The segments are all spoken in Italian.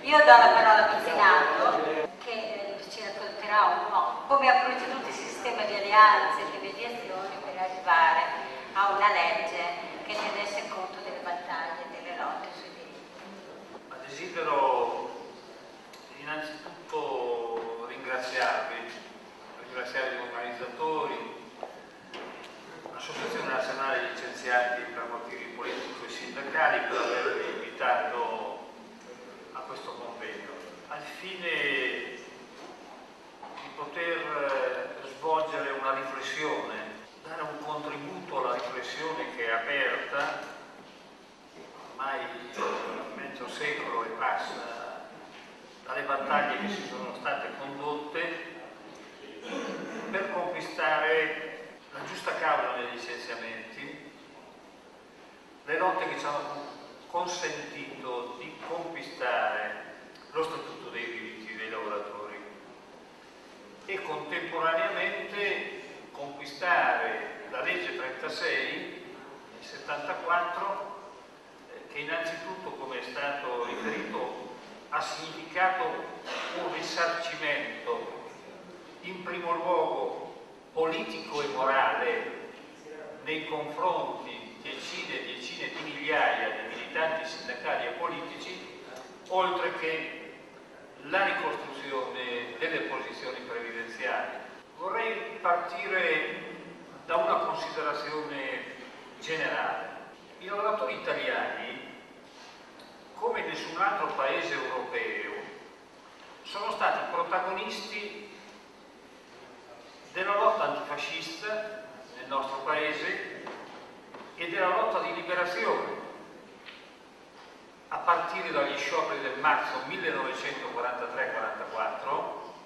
Io do la parola a Pizzinato, che ci racconterà un po' come ha proceduto il sistema di alleanze e di mediazioni per arrivare a una legge che tenesse conto delle battaglie e delle lotte sui diritti. Ma desidero innanzitutto ringraziare gli organizzatori, l'Associazione Nazionale degli Scienziati per motivi politici e sindacali per avermi invitato a questo convegno, al fine di poter svolgere una riflessione, dare un contributo alla riflessione che è aperta ormai mezzo secolo e passa dalle battaglie che si sono state condotte per conquistare la giusta causa dei licenziamenti, le lotte che ci hanno consentito di conquistare lo Statuto dei diritti dei lavoratori e contemporaneamente conquistare la legge 36 del 74 che innanzitutto, come è stato riferito, ha significato un risarcimento in primo luogo politico e morale nei confronti decine e decine di migliaia di militanti sindacali e politici, oltre che la ricostruzione delle posizioni previdenziali. Vorrei partire da una considerazione generale. I lavoratori italiani, come nessun altro paese europeo, sono stati protagonisti della lotta antifascista nel nostro paese e della lotta di liberazione, a partire dagli scioperi del marzo 1943-44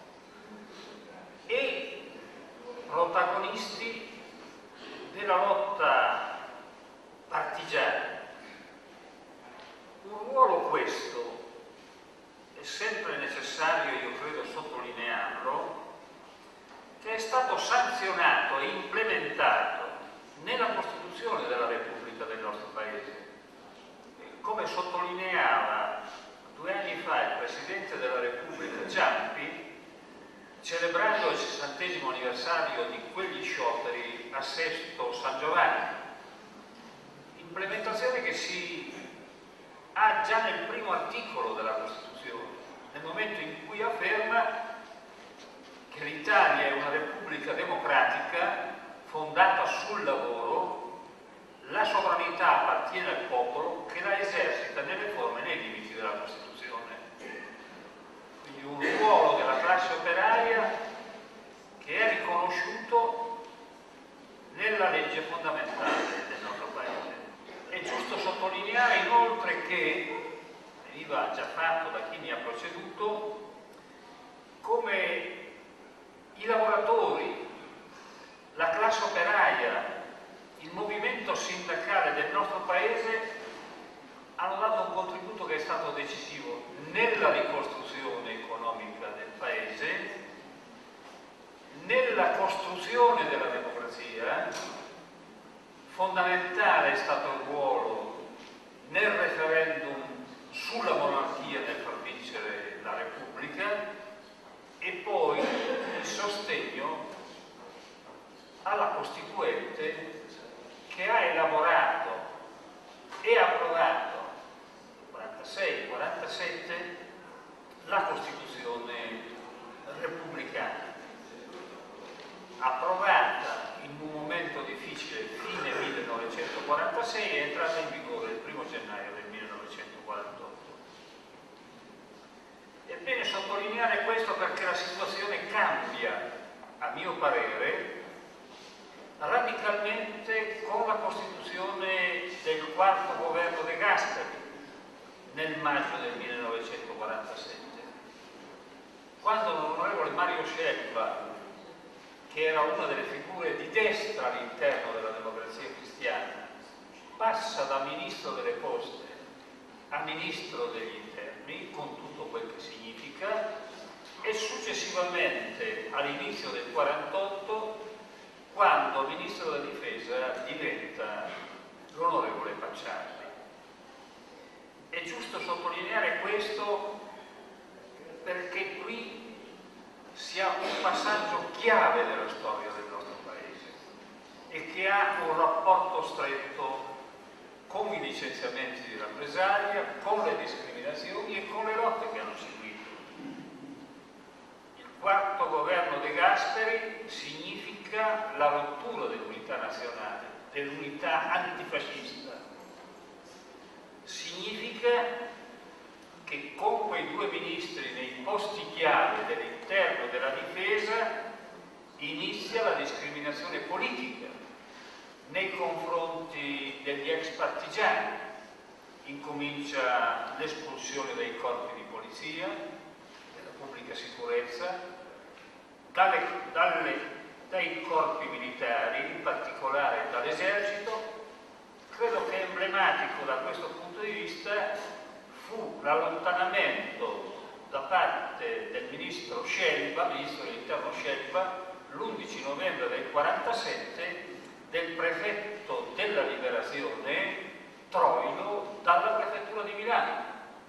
e protagonisti della lotta partigiana. Un ruolo questo è sempre necessario, io credo, sottolinearlo, che è stato sanzionato e implementato nella Costituzione della Repubblica del nostro Paese. Come sottolineava 2 anni fa il Presidente della Repubblica Ciampi, celebrando il 60° anniversario di quegli scioperi a Sesto San Giovanni, implementazione che si ha già nel primo articolo della Costituzione, nel momento in cui afferma che l'Italia è una repubblica democratica fondata sul lavoro, la sovranità appartiene al popolo che la esercita nelle forme e nei limiti della Costituzione. Quindi un ruolo della classe operaia che è riconosciuto nella legge fondamentale del nostro Paese. È giusto sottolineare inoltre che, veniva già fatto da chi mi ha preceduto, come i lavoratori, la classe operaia, il movimento sindacale del nostro Paese hanno dato un contributo che è stato decisivo nella ricostruzione economica del Paese, nella costruzione della democrazia. Fondamentale è stato il ruolo nel referendum sulla monarchia nel far vincere la Repubblica e poi il sostegno alla Costituente che ha elaborato e approvato nel 46-47 la Costituzione repubblicana, approvata in un momento difficile, fine 1946, e entrata in vigore il 1° gennaio del 1948. È bene sottolineare questo perché la situazione cambia, a mio parere, radicalmente con la costituzione del 4° governo De Gasperi nel maggio del 1947, quando l'onorevole Mario Scelba, che era una delle figure di destra all'interno della Democrazia Cristiana, passa da ministro delle Poste a ministro degli Interni, con tutto quel che significa, e successivamente all'inizio del 48, quando ministro della Difesa diventa l'onorevole Pacciardi. È giusto sottolineare questo sia un passaggio chiave della storia del nostro Paese e che ha un rapporto stretto con i licenziamenti di rappresaglia, con le discriminazioni e con le lotte che hanno seguito. Il quarto governo De Gasperi significa la rottura dell'unità nazionale, dell'unità antifascista. Significa che con quei due ministri nei posti chiave dell'interno e della difesa inizia la discriminazione politica nei confronti degli ex partigiani. Incomincia l'espulsione dai corpi di polizia, della pubblica sicurezza, dai corpi militari, in particolare dall'esercito. Credo che emblematico da questo punto di vista fu l'allontanamento da parte del ministro Scelba, ministro dell'interno Scelba, l'11 novembre del 1947, del prefetto della Liberazione Troilo dalla prefettura di Milano.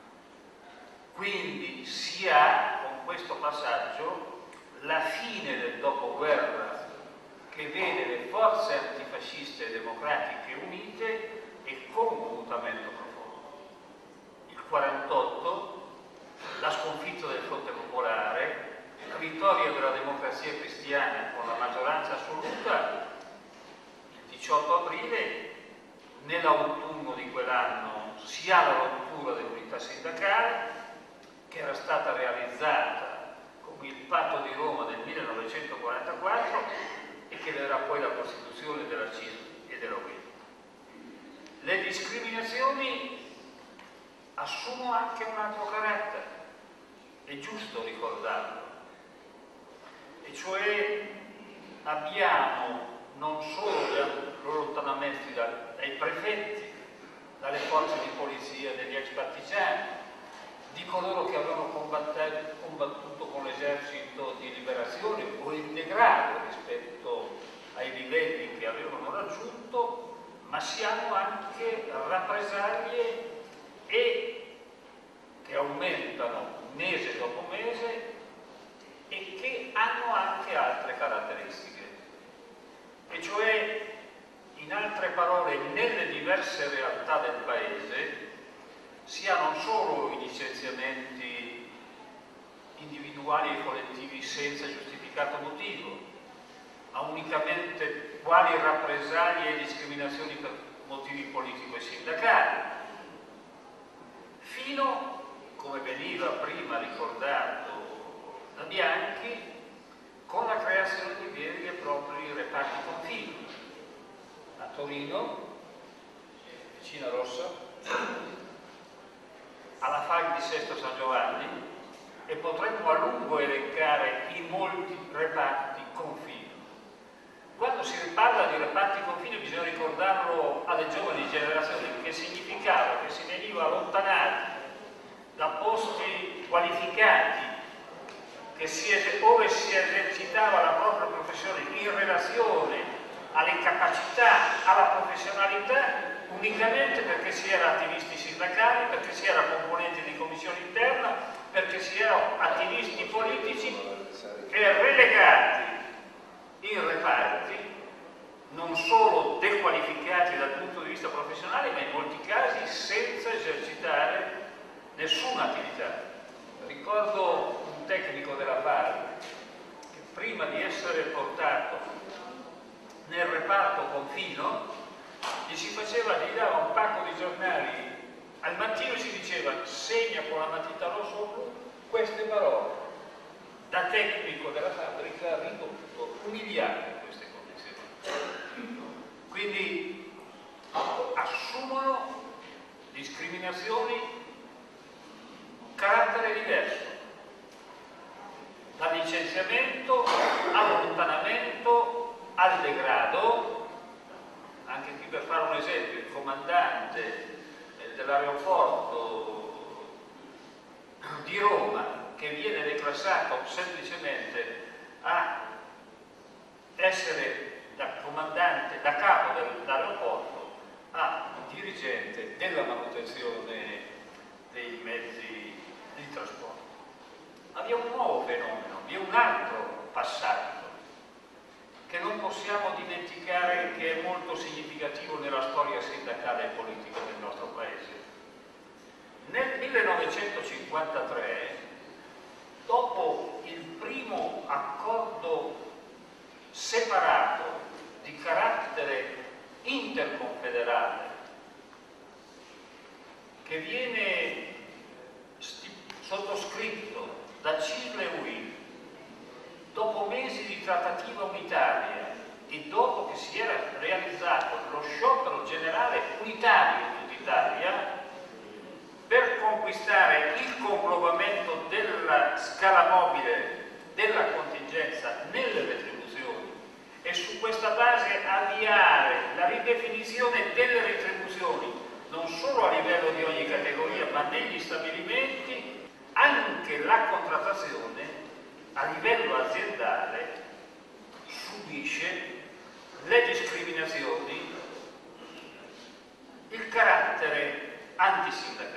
Quindi si ha con questo passaggio la fine del dopoguerra che vede le forze antifasciste e democratiche unite e con un mutamento profondo. Il 48, la sconfitta del Fronte Popolare, la vittoria della democrazia cristiana con la maggioranza assoluta. Il 18 aprile, nell'autunno di quell'anno, si ha la rottura dell'unità sindacale che era stata realizzata con il patto di Roma del 1944 e che era poi la Costituzione della CISL e della UIL. Le discriminazioni assumono anche un altro carattere, è giusto ricordarlo, e cioè abbiamo non solo gli allontanamenti dai prefetti, dalle forze di polizia degli ex partigiani, di coloro che avevano combattuto con l'esercito di liberazione o il degrado rispetto ai livelli che avevano raggiunto, ma si hanno anche rappresaglie e che aumentano mese dopo mese e che hanno anche altre caratteristiche. E cioè, in altre parole, nelle diverse realtà del Paese si ha non solo i licenziamenti individuali e collettivi senza giustificato motivo, ma unicamente quali rappresaglie e discriminazioni per motivi politici e sindacali, fino, come veniva prima ricordato da Bianchi, con la creazione di veri e propri reparti confini. A Torino, vicino a Rossa, alla FAG di Sesto San Giovanni, e potremmo a lungo elencare i molti reparti confini. Quando si parla di reparti confini bisogna ricordarlo alle giovani generazioni, che significava che si veniva allontanati da posti qualificati dove si esercitava la propria professione in relazione alle capacità, alla professionalità, unicamente perché si era attivisti sindacali, perché si era componenti di commissione interna, perché si erano attivisti politici, e relegati in reparti non solo dequalificati dal punto di vista professionale, ma in molti casi senza esercitare nessuna attività. Ricordo un tecnico della FARC che prima di essere portato nel reparto confino gli dava un pacco di giornali, al mattino si diceva segna con la matita rossa o blu queste parole. Da tecnico della fabbrica ha ridotto, umiliato in queste condizioni. Quindi assumono discriminazioni carattere diverso, dal licenziamento all'allontanamento al degrado. Anche qui, per fare un esempio, il comandante dell'aeroporto di Roma, che viene declassato semplicemente a essere da comandante, da capo dell'aeroporto, a dirigente della manutenzione dei mezzi di trasporto. Abbiamo un nuovo fenomeno, vi è un altro passaggio che non possiamo dimenticare, che è molto significativo nella storia sindacale e politica del nostro Paese. Nel 1953, dopo il primo accordo separato di carattere interconfederale che viene sottoscritto da CISL e UIL, dopo mesi di trattativa unitaria e dopo che si era realizzato lo sciopero generale unitario in tutta Italia per conquistare il compromamento della scala mobile della contingenza nelle retribuzioni e su questa base avviare la ridefinizione delle retribuzioni non solo a livello di ogni categoria ma negli stabilimenti, anche la contrattazione a livello aziendale subisce le discriminazioni, il carattere antisindacale.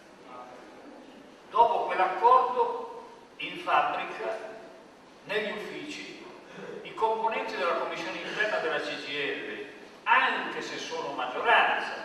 Dopo quell'accordo, in fabbrica, negli uffici, i componenti della commissione interna della CGIL, anche se sono maggioranza,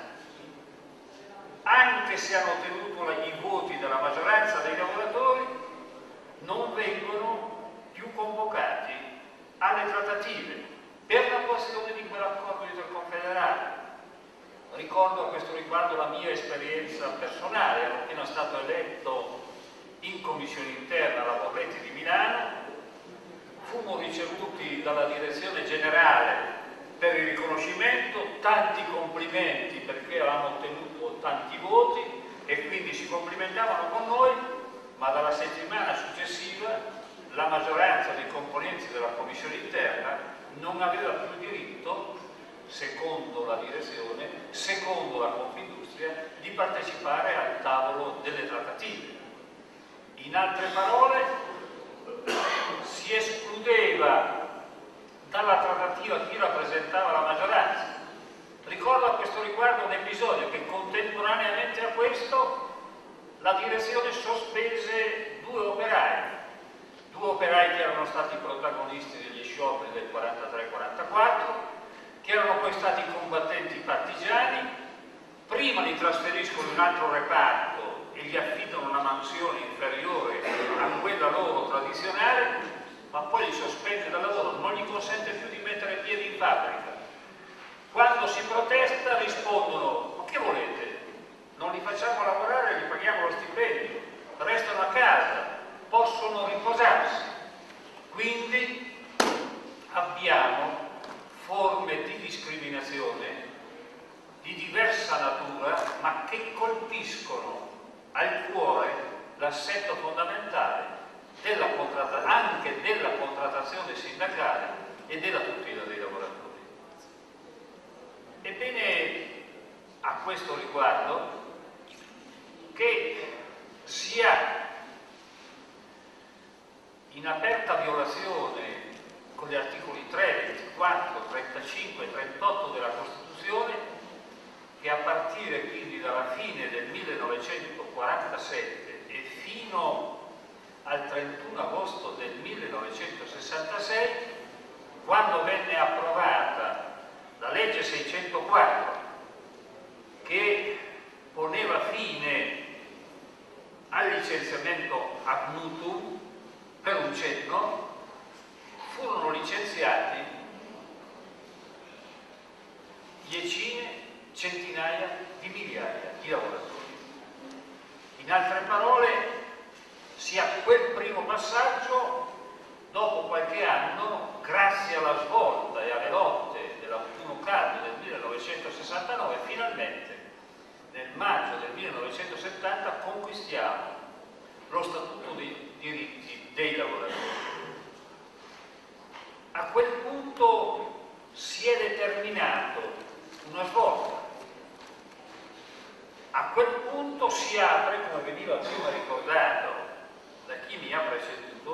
anche se hanno ottenuto i voti della maggioranza dei lavoratori, non vengono più convocati alle trattative per l'attuazione di quell'accordo interconfederale. Ricordo a questo riguardo la mia esperienza personale. Ero appena stato eletto in commissione interna alla Borletti di Milano, fummo ricevuti dalla direzione generale per il riconoscimento, tanti complimenti perché avevamo ottenuto tanti voti e quindi si complimentavano con noi, ma dalla settimana successiva la maggioranza dei componenti della commissione interna non aveva più diritto, secondo la direzione, secondo la Confindustria, di partecipare al tavolo delle trattative. In altre parole, si escludeva dalla trattativa chi rappresentava la maggioranza. Ricordo a questo riguardo un episodio che contemporaneamente a questo la direzione sospese due operai che erano stati protagonisti degli scioperi del 43-44, che erano poi stati combattenti partigiani, prima li trasferiscono in un altro reparto e gli affidano una mansione inferiore a quella loro tradizionale, ma poi li sospende dal lavoro, non gli consente più di mettere piedi in fabbrica. Quando si protesta rispondono: ma che volete? Non li facciamo lavorare, gli paghiamo lo stipendio, restano a casa, possono riposarsi. Quindi abbiamo forme di discriminazione di diversa natura, ma che colpiscono al cuore l'assetto fondamentale anche della contrattazione sindacale e della tutela dei lavoratori. Ebbene, a questo riguardo, che sia in aperta violazione con gli articoli 3, 24, 35 e 38 della Costituzione, che a partire quindi dalla fine del 1947 e fino al 31 agosto del 1966, quando venne approvata la legge 604, che poneva fine al licenziamento ad nutum per un cenno, furono licenziati decine, centinaia di migliaia di lavoratori. In altre parole, sia quel primo passaggio, dopo qualche anno, grazie alla svolta e alle lotte dell'autunno caldo del 1969, finalmente nel maggio del 1970 conquistiamo lo Statuto dei diritti dei lavoratori. A quel punto si è determinato una svolta. A quel punto si apre, come veniva prima ricordato da chi mi ha preceduto,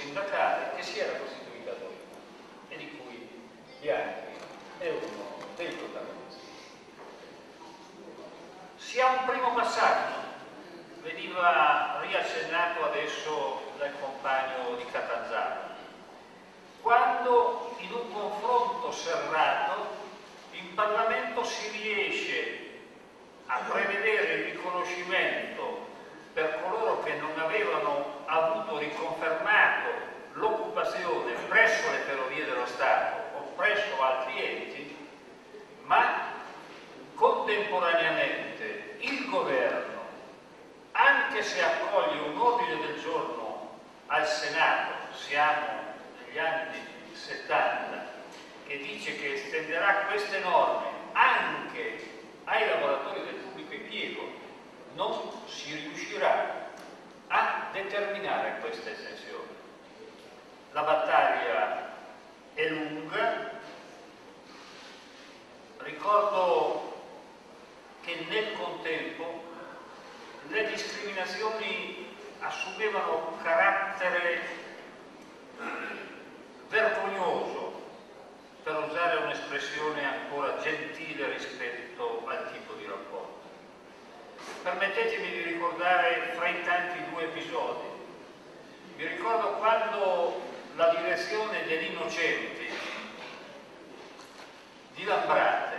sindacale che si era costituita a Torino e di cui Bianchi è uno dei protagonisti. Si ha un primo passaggio, veniva riaccennato adesso dal compagno di Catanzaro, quando in un confronto serrato in Parlamento si riesce a prevedere il riconoscimento per coloro che non avevano avuto riconfermato l'occupazione presso le Ferrovie dello Stato o presso altri enti, ma contemporaneamente il governo, anche se accoglie un ordine del giorno al Senato, siamo negli anni 70, che dice che estenderà queste norme anche ai lavoratori del pubblico impiego, non si riuscirà a determinare questa estensione. La battaglia è lunga. Ricordo che nel contempo le discriminazioni assumevano carattere vergognoso, per usare un'espressione ancora gentile rispetto al tipo di rapporto. Permettetemi di ricordare fra i tanti due episodi. Mi ricordo quando la direzione degli Innocenti di Lambrate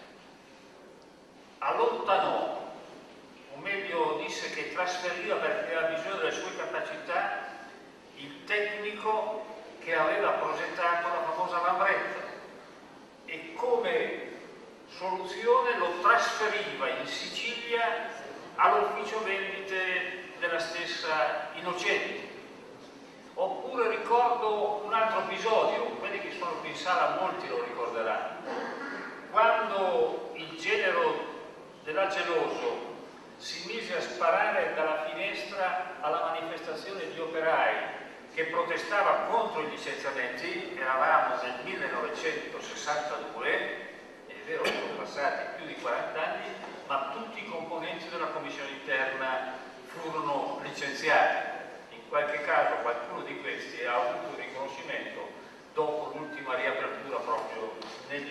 allontanò, o meglio disse che trasferiva, perché aveva bisogno delle sue capacità, il tecnico che aveva progettato la famosa Lambretta, e come soluzione lo trasferiva in Sicilia all'ufficio vendite della stessa Innocenti. Oppure ricordo un altro episodio, quelli che sono qui in sala molti lo ricorderanno, quando il genero della Geloso si mise a sparare dalla finestra alla manifestazione di operai che protestava contro i licenziamenti. Eravamo nel 1962, è vero che sono passati più di 40 anni, ma tutti i componenti della commissione interna furono licenziati. In qualche caso qualcuno di questi ha avuto un riconoscimento dopo l'ultima riapertura proprio negli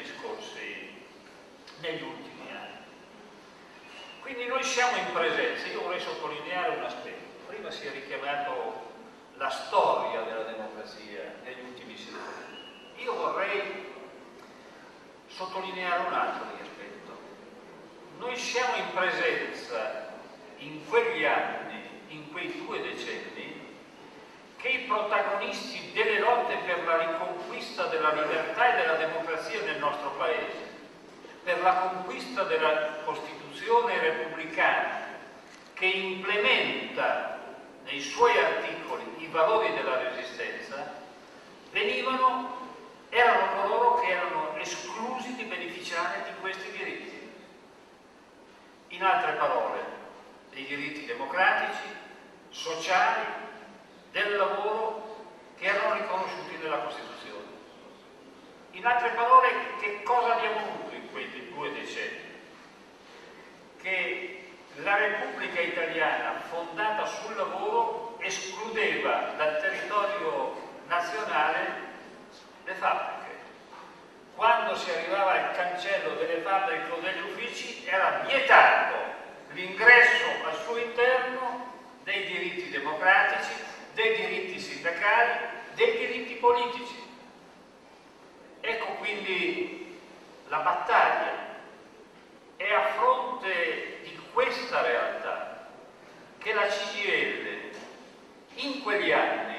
ultimi anni. Quindi noi siamo in presenza. Io vorrei sottolineare un aspetto. Prima si è richiamato la storia della democrazia negli ultimi secoli. Io vorrei sottolineare un altro aspetto. Noi siamo in presenza in quegli anni, in quei 2 decenni, che i protagonisti delle lotte per la riconquista della libertà e della democrazia nel nostro Paese, per la conquista della Costituzione repubblicana, che implementa nei suoi articoli i valori della Resistenza, erano coloro che erano esclusi di beneficiare di questi diritti. In altre parole, dei diritti democratici, sociali, del lavoro, che erano riconosciuti nella Costituzione. In altre parole, che cosa abbiamo avuto in quei 2 decenni? Che la Repubblica Italiana, fondata sul lavoro, escludeva dal territorio nazionale le fabbriche. Quando si arrivava al cancello delle fabbriche o degli uffici era vietato l'ingresso al suo interno dei diritti democratici, dei diritti sindacali, dei diritti politici. Ecco quindi la battaglia. È a fronte di questa realtà che la CGIL in quegli anni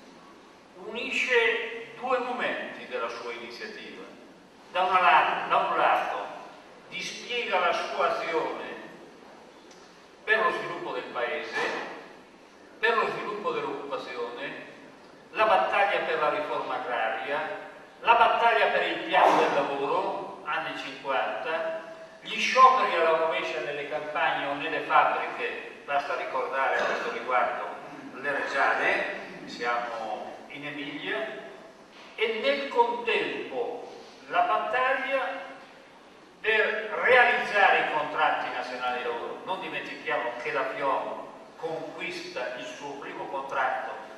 unisce 2 momenti della sua iniziativa. Da un lato dispiega la sua azione per lo sviluppo del Paese, per lo sviluppo dell'occupazione, la battaglia per la riforma agraria, la battaglia per il piano del lavoro, anni 50, gli scioperi alla rovescia nelle campagne o nelle fabbriche, basta ricordare a questo riguardo le Reggiane, siamo in Emilia, e nel contempo la battaglia per realizzare i contratti nazionali di lavoro. Non dimentichiamo che la FIOM conquista il suo primo contratto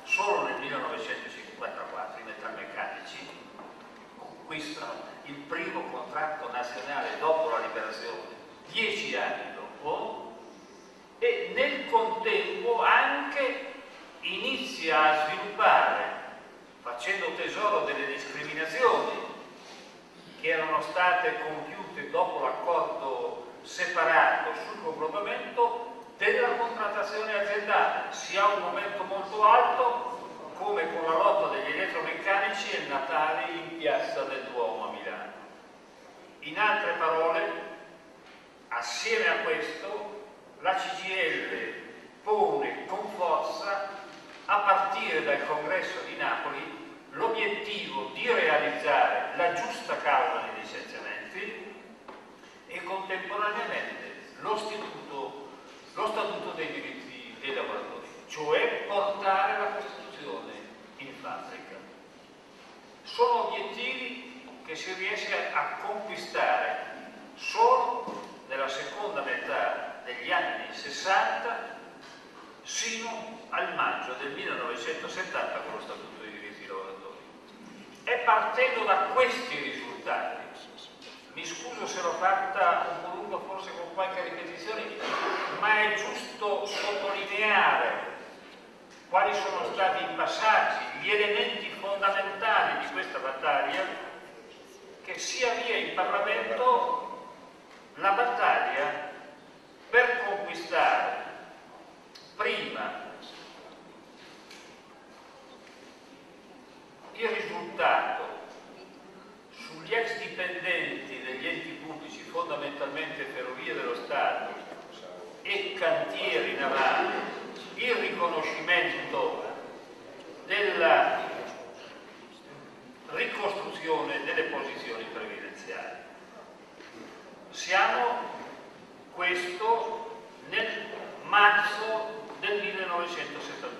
solo nel 1954 i metalmeccanici conquistano il primo contratto nazionale dopo la liberazione, 10 anni dopo, e nel contempo anche inizia a sviluppare, facendo tesoro delle discriminazioni che erano state compiute dopo l'accordo separato sul completamento, della contrattazione aziendale, sia a un momento molto alto come con la lotta degli elettromeccanici e il Natale in piazza del Duomo a Milano. In altre parole, assieme a questo, la CGIL pone con forza, a partire dal Congresso di Napoli, l'obiettivo di realizzare la giusta causa dei licenziamenti e contemporaneamente lo Statuto dei diritti dei lavoratori, cioè portare la Costituzione in fabbrica. Sono obiettivi che si riesce a conquistare solo nella seconda metà degli anni 60 sino al maggio del 1970 con lo Statuto dei diritti dei lavoratori. È partendo da questi risultati, mi scuso se l'ho fatta un po' lunga, forse con qualche ripetizione, ma è giusto sottolineare quali sono stati i passaggi, gli elementi fondamentali di questa battaglia, che si avvia in Parlamento la battaglia per conquistare prima il risultato sugli ex dipendenti degli enti pubblici, fondamentalmente Ferrovie dello Stato e cantieri navali, il riconoscimento della ricostruzione delle posizioni previdenziali. Siamo questo nel marzo del 1971.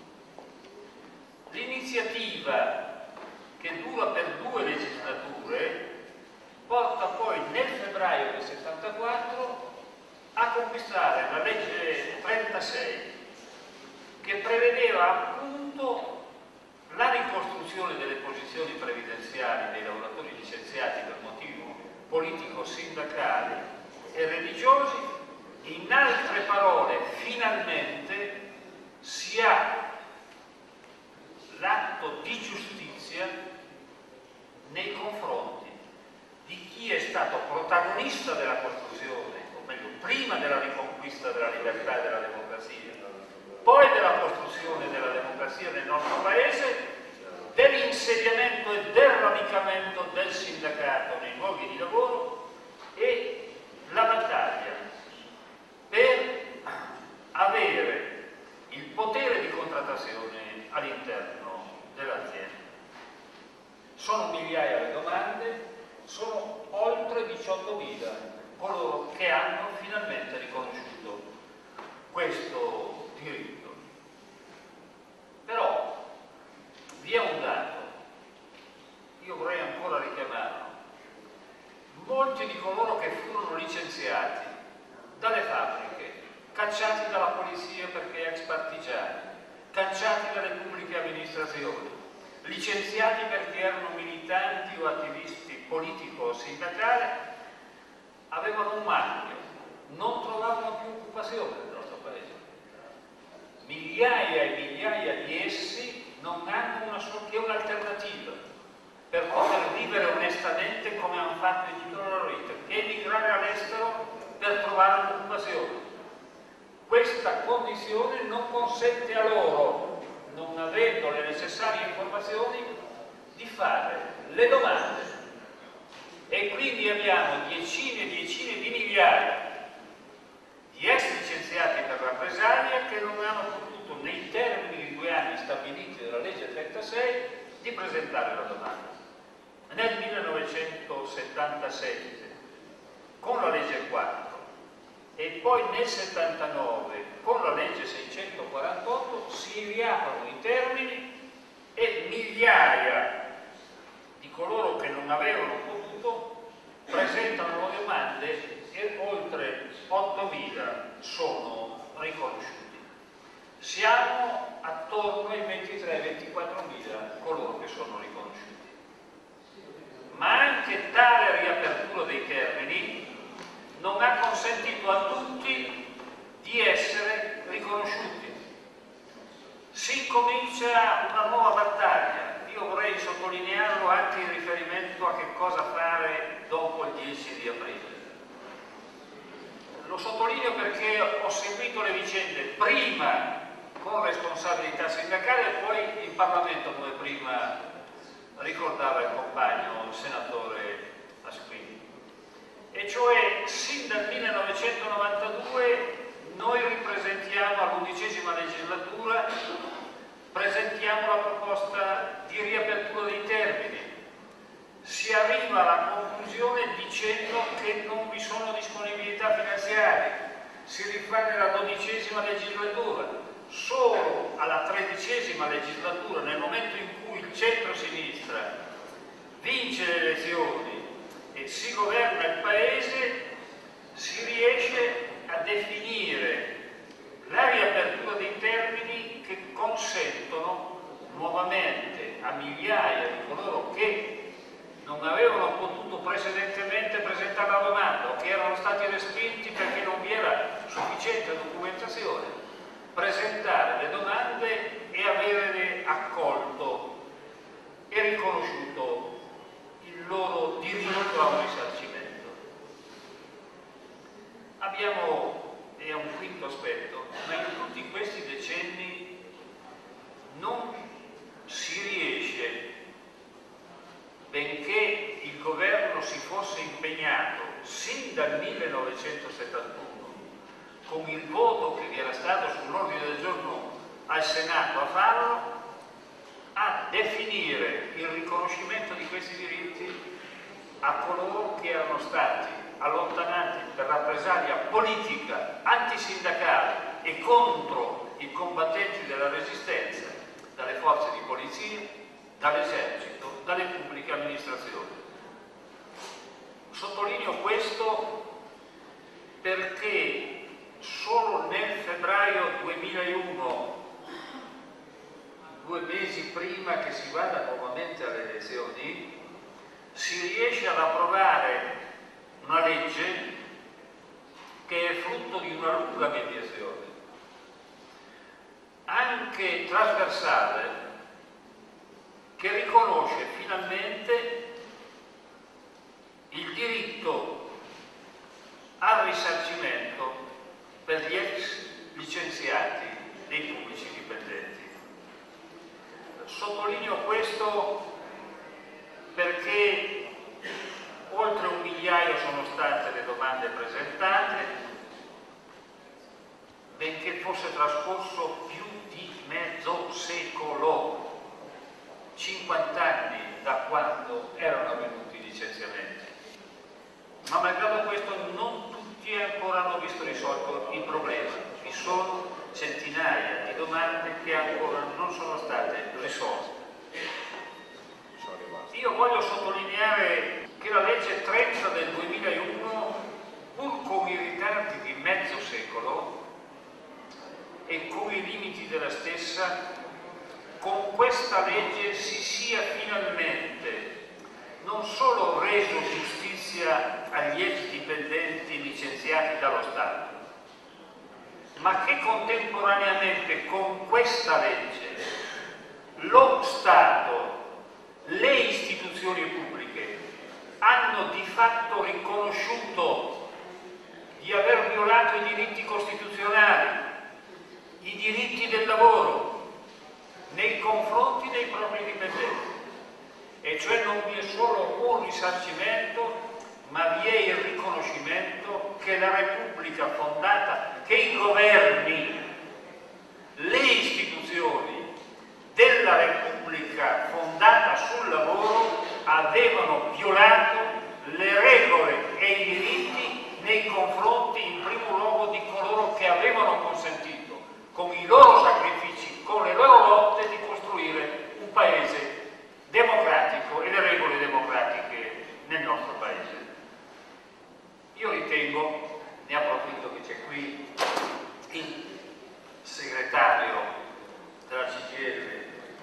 L'iniziativa, che dura per 2 legislature, porta poi nel febbraio del 74 a conquistare la legge 36, che prevedeva appunto la ricostruzione delle posizioni previdenziali dei lavoratori licenziati per motivi politico-sindacali e religiosi. In altre parole, finalmente si ha l'atto di giustizia nei confronti di chi è stato protagonista della costruzione, o meglio, prima della riconquista della libertà e della democrazia, poi della costruzione della democrazia nel nostro paese, dell'insediamento e del radicamento del sindacato nei luoghi di lavoro, e la battaglia per avere il potere di contrattazione all'interno dell'azienda. Sono migliaia le domande, sono oltre 18.000 coloro che hanno finalmente riconosciuto questo diritto. Però vi è un dato, io vorrei ancora richiamarlo. Molti di coloro che furono licenziati dalle fabbriche, cacciati dalla polizia perché ex partigiani, cacciati dalle pubbliche amministrazioni, licenziati perché erano militanti o attivisti politico o sindacali, avevano un marchio: non trovavano più occupazione nel nostro paese. Migliaia e migliaia di essi non hanno che un'alternativa per poter vivere onestamente come hanno fatto in tutta la loro vita, che emigrare all'estero per trovare un'occupazione. Questa condizione non consente a loro, non avendo le necessarie informazioni, di fare le domande. E quindi abbiamo decine e decine di migliaia di ex licenziati per rappresaglia che non hanno potuto, nei termini di 2 anni stabiliti dalla legge 36, di presentare la domanda. Nel 1977, con la legge 4, e poi nel 79 con la legge 648, si riaprono i termini e migliaia di coloro che non avevano potuto presentano le domande e oltre 8.000 sono riconosciuti. Siamo attorno ai 20 riconosciuti. Si incomincia una nuova battaglia. Io vorrei sottolinearlo anche in riferimento a che cosa fare dopo il 10 di aprile. Lo sottolineo perché ho seguito le vicende prima con responsabilità sindacale e poi in Parlamento, come prima ricordava il compagno, il senatore Asquini. E cioè, sin dal 1992 noi ripresentiamo all'11ª legislatura, presentiamo la proposta di riapertura dei termini. Si arriva alla conclusione dicendo che non vi sono disponibilità finanziarie, si rifà nella 12ª legislatura. Solo alla 13ª legislatura, nel momento in cui il centro-sinistra vince le elezioni e si governa il Paese, si riesce a definire la riapertura dei termini che consentono nuovamente a migliaia di coloro che non avevano potuto precedentemente presentare la domanda o che erano stati respinti perché non vi era sufficiente documentazione, presentare le domande e avere accolto e riconosciuto il loro diritto a un risarcimento. Abbiamo, e è un quinto aspetto, ma in tutti questi decenni non si riesce, benché il governo si fosse impegnato sin dal 1971 con il voto che vi era stato sull'ordine del giorno al Senato a farlo, a definire il riconoscimento di questi diritti a coloro che erano stati allontanati per rappresaglia politica, antisindacale e contro i combattenti della resistenza dalle forze di polizia, dall'esercito, dalle pubbliche amministrazioni. Sottolineo questo perché solo nel febbraio 2001, 2 mesi prima che si vada nuovamente alle elezioni, si riesce ad approvare una legge che è frutto di una lunga mediazione, anche trasversale, che riconosce finalmente il diritto al risarcimento per gli ex licenziati dei pubblici dipendenti. Sottolineo questo perché oltre 1 migliaio sono state le domande presentate, benché fosse trascorso più di mezzo secolo, 50 anni da quando erano avvenuti i licenziamenti. Ma malgrado questo non tutti ancora hanno visto risolto il problema. Vi sono centinaia di domande che ancora non sono state risolte. Io voglio sottolineare che la legge 30 del 2001, pur con i ritardi di mezzo secolo e con i limiti della stessa, con questa legge si sia finalmente non solo reso giustizia agli ex dipendenti licenziati dallo Stato, ma che contemporaneamente con questa legge lo Stato, le istituzioni pubbliche hanno di fatto riconosciuto di aver violato i diritti costituzionali, i diritti del lavoro nei confronti dei propri dipendenti. E cioè non vi è solo un risarcimento, ma vi è il riconoscimento che la Repubblica fondata, che i governi, le istituzioni della Repubblica fondata sul lavoro avevano violato le regole e i diritti nei confronti in primo luogo di coloro che avevano consentito con i loro sacrifici, con le loro lotte, di costruire un paese democratico e le regole democratiche nel nostro paese. Io ritengo, ne approfitto che c'è qui il segretario della CGIL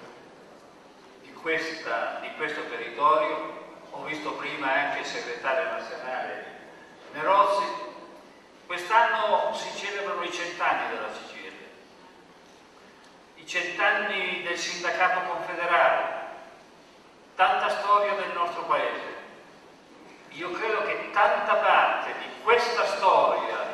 di questo territorio, ho visto prima anche il segretario nazionale Nerozzi. Quest'anno si celebrano i 100 anni della CGIL. i 100 anni del sindacato confederale, tanta storia del nostro paese. Io credo che tanta parte di questa storia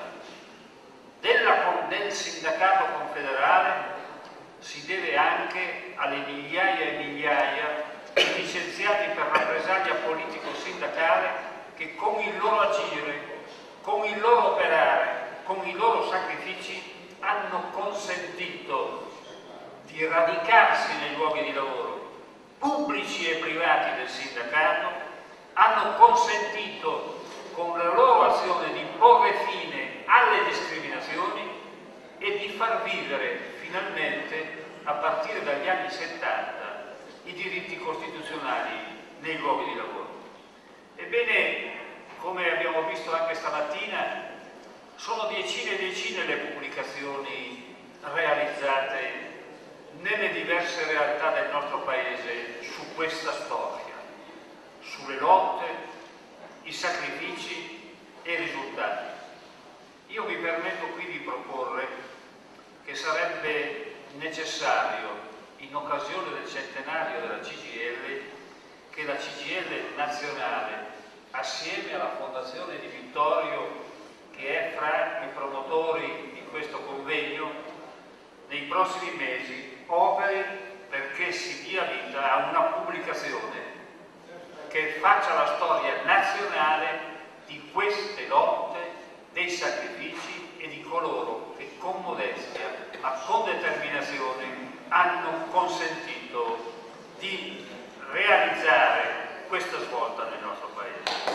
del sindacato confederale si deve anche alle migliaia e migliaia di licenziati per rappresaglia politico-sindacale che con il loro agire, con il loro operare, con i loro sacrifici hanno consentito di radicarsi nei luoghi di lavoro, pubblici e privati del sindacato, hanno consentito con la loro azione di porre fine alle discriminazioni e di far vivere finalmente, a partire dagli anni 70, i diritti costituzionali nei luoghi di lavoro. Ebbene, come abbiamo visto anche stamattina, sono decine e decine le pubblicazioni realizzate nelle diverse realtà del nostro paese su questa storia, sulle lotte, i sacrifici e i risultati. Io mi permetto qui di proporre che sarebbe necessario, in occasione del centenario della CGIL, che la CGIL nazionale, assieme alla Fondazione di Vittorio, che è fra i promotori di questo convegno, nei prossimi mesi operi perché si dia vita a una pubblicazione che faccia la storia nazionale di queste lotte, dei sacrifici e di coloro che con modestia ma con determinazione hanno consentito di realizzare questa svolta nel nostro paese.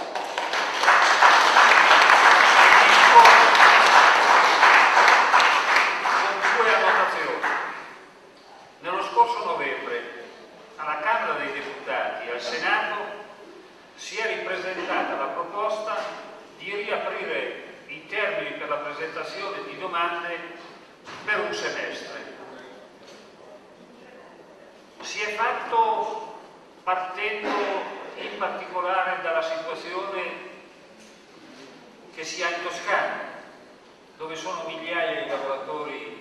Con due annotazioni. Nello scorso novembre alla Camera dei Deputati e al Senato si è ripresentata la proposta di riaprire i termini per la presentazione di domande per un semestre. Si è fatto partendo in particolare dalla situazione che si ha in Toscana, dove sono migliaia di lavoratori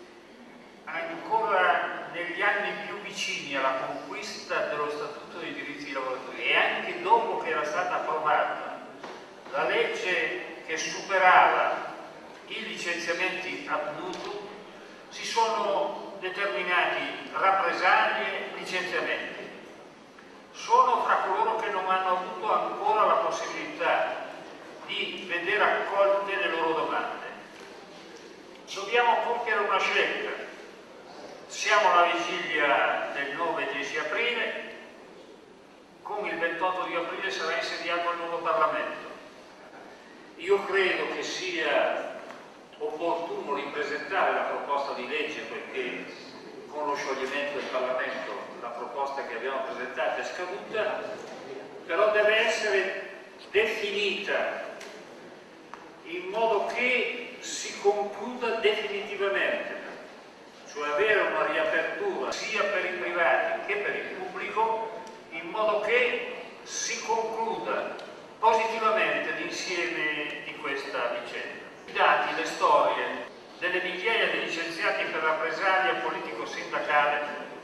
ancora negli anni più vicini alla conquista dello Statuto dei diritti dei lavoratori, e anche dopo che era stata approvata la legge che superava i licenziamenti ab nutum, si sono determinati rappresaglie, licenziamenti. Sono fra coloro che non hanno avuto ancora la possibilità di vedere accolte le loro domande. Dobbiamo compiere una scelta. Siamo alla vigilia del 9-10 aprile, con il 28 di aprile sarà insediato il nuovo Parlamento. Io credo che sia opportuno ripresentare la proposta di legge, perché con lo scioglimento del Parlamento la proposta che abbiamo presentato è scaduta, però deve essere definita in modo che si concluda definitivamente, cioè avere una riapertura sia per i privati che per il pubblico, in modo che si concluda positivamente l'insieme di questa vicenda. I dati, le storie delle migliaia di licenziati per rappresaglia politico-sindacale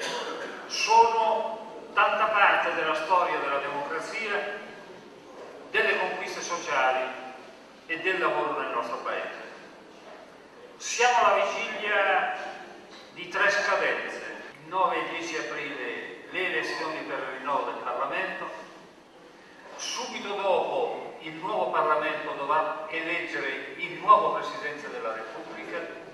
sono tanta parte della storia della democrazia, delle conquiste sociali e del lavoro nel nostro paese. Siamo alla vigilia di 3 scadenze: il 9 e 10 aprile le elezioni per il rinnovo del Parlamento, subito dopo il nuovo Parlamento dovrà eleggere il nuovo Presidente della Repubblica,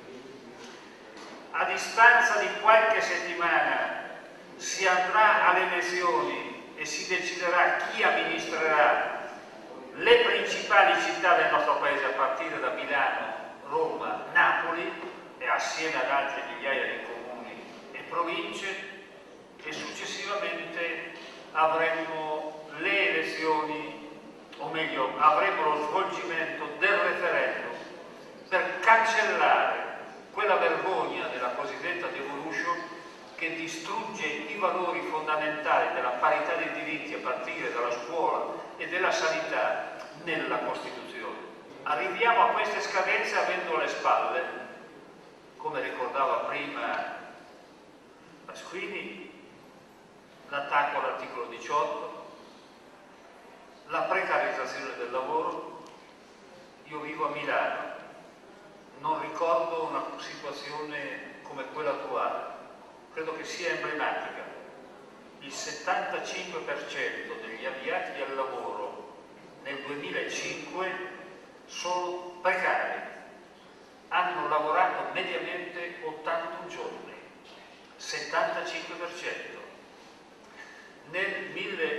a distanza di qualche settimana si andrà alle elezioni e si deciderà chi amministrerà le principali città del nostro paese, a partire da Milano, Roma, Napoli, e assieme ad altre migliaia di comuni e province, e successivamente avremo le elezioni, o meglio avremo lo svolgimento del referendum per cancellare quella vergogna della cosiddetta devolution che distrugge i valori fondamentali della parità dei diritti a partire dalla scuola e della sanità nella Costituzione. Arriviamo a queste scadenze avendo alle spalle, come ricordava prima Pasquini, l'attacco all'articolo 18, la precarizzazione del lavoro. Io vivo a Milano, non ricordo una situazione come quella attuale, credo che sia emblematica. Il 75% degli avviati al lavoro nel 2005 sono precari, hanno lavorato mediamente 81 giorni, 75%. Nel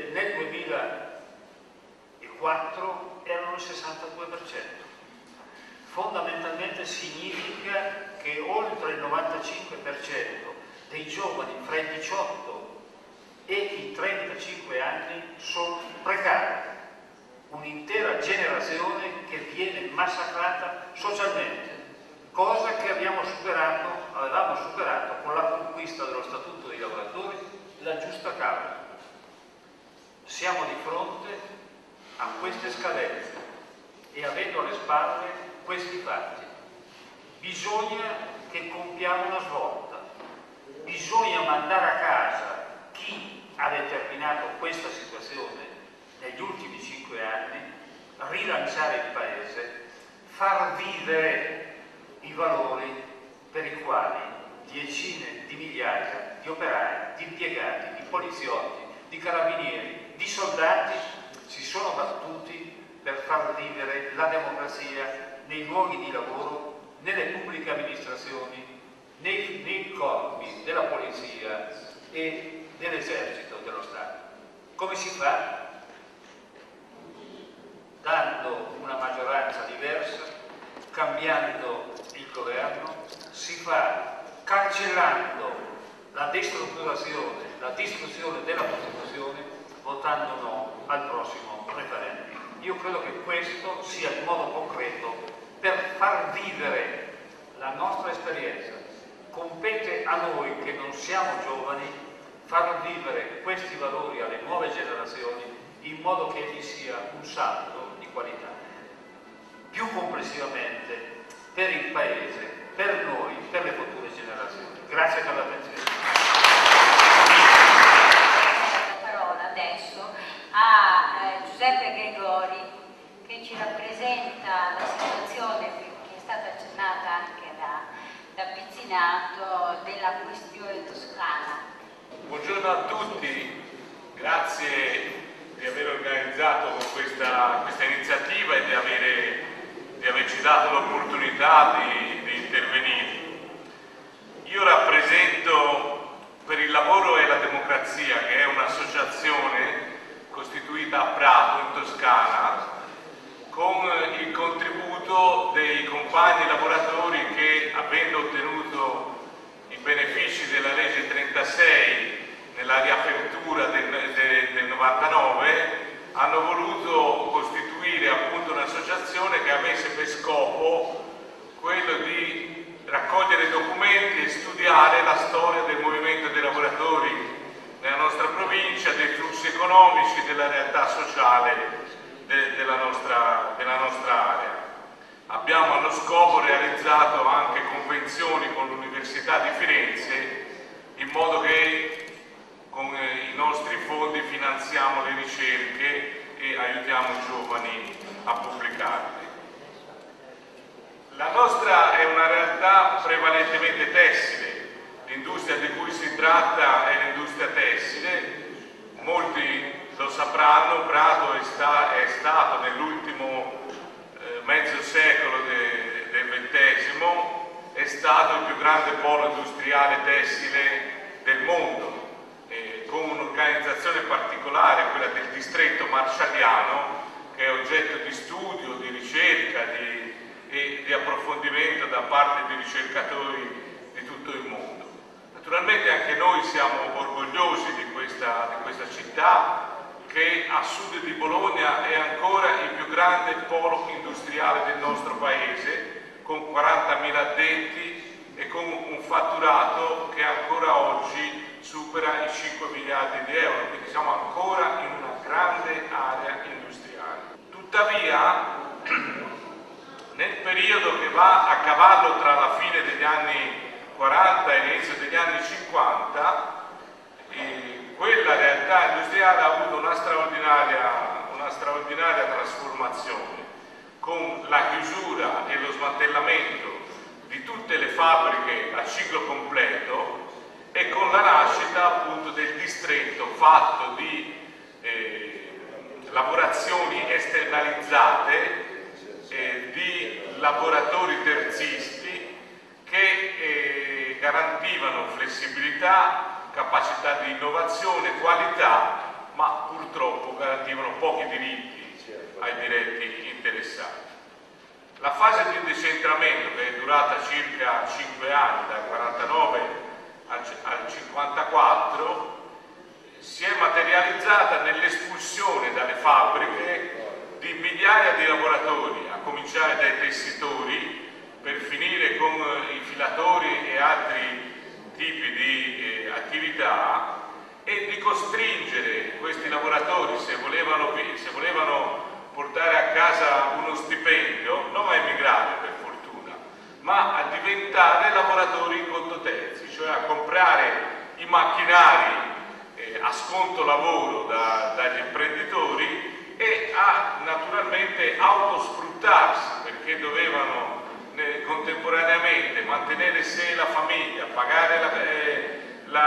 2004 erano il 62%. Fondamentalmente significa che oltre il 95% dei giovani fra i 18 e i 35 anni sono precari. Un'intera generazione che viene massacrata socialmente, cosa che avevamo superato con la conquista dello Statuto dei lavoratori, la giusta causa. Siamo di fronte a queste scadenze e avendo alle spalle questi fatti. Bisogna che compiamo una svolta, bisogna mandare a casa chi ha determinato questa situazione negli ultimi 5 anni, rilanciare il Paese, far vivere i valori per i quali decine di migliaia di operai, di impiegati, di poliziotti, di carabinieri, di soldati si sono battuti per far vivere la democrazia nei luoghi di lavoro, nelle pubbliche amministrazioni, nei corpi della polizia e dell'esercito dello Stato. Come si fa? Dando una maggioranza diversa, cambiando il governo, si fa cancellando la destrutturazione, la distruzione della Costituzione, votando no al prossimo referendum. Io credo che questo sia il modo concreto per far vivere la nostra esperienza. Compete a noi che non siamo giovani far vivere questi valori alle nuove generazioni in modo che vi sia un salto di qualità. Più complessivamente per il Paese, per noi, per le future generazioni. Grazie per l'attenzione. La parola adesso a Giuseppe Gregori, che ci rappresenta la situazione che è stata accennata anche da Pizzinato della questione toscana. Buongiorno a tutti, grazie di aver organizzato questa iniziativa e di averci dato l'opportunità di intervenire. Io rappresento Per il Lavoro e la Democrazia, che è un'associazione costituita a Prato, in Toscana, con il contributo dei compagni lavoratori che, avendo ottenuto i benefici della legge 36 nella riapertura del 99, hanno voluto costituire appunto un'associazione che avesse per scopo quello di raccogliere documenti e studiare la storia del movimento dei lavoratori nella nostra provincia, dei flussi economici, della realtà sociale della nostra area. Abbiamo allo scopo realizzato anche convenzioni con l'Università di Firenze, in modo che con i nostri fondi finanziamo le ricerche e aiutiamo i giovani a pubblicarli. La nostra è una realtà prevalentemente tessile, l'industria di cui si tratta è l'industria tessile. Molti lo sapranno, Prato è stato nell'ultimo mezzo secolo del XX, è stato il più grande polo industriale tessile del mondo, con un'organizzazione particolare, quella del distretto marshalliano, che è oggetto di studio, di ricerca e di approfondimento da parte di ricercatori di tutto il mondo. Naturalmente anche noi siamo orgogliosi di questa città, che a sud di Bologna è ancora il più grande polo industriale del nostro paese, con 40.000 addetti e con un fatturato che ancora oggi supera i 5 miliardi di euro, quindi siamo ancora in una grande area industriale. Tuttavia, nel periodo che va a cavallo tra la fine degli anni 40 e inizio degli anni 50, quella realtà industriale ha avuto una straordinaria trasformazione, con la chiusura e lo smantellamento di tutte le fabbriche a ciclo completo e con la nascita appunto del distretto fatto di lavorazioni esternalizzate, di laboratori terzisti che garantivano flessibilità, capacità di innovazione, qualità, ma purtroppo garantivano pochi diritti ai diretti interessati. La fase di decentramento, che è durata circa 5 anni, dal 49 al 54, si è materializzata nell'espulsione dalle fabbriche di migliaia di lavoratori, a cominciare dai tessitori, per finire con i filatori e altri tipi di attività, e di costringere questi lavoratori, se volevano portare a casa uno stipendio, non a emigrare per fortuna, ma a diventare lavoratori in conto terzi, cioè a comprare i macchinari a sconto lavoro dagli imprenditori e a naturalmente autosfruttarsi, perché dovevano contemporaneamente mantenere sé e la famiglia, pagare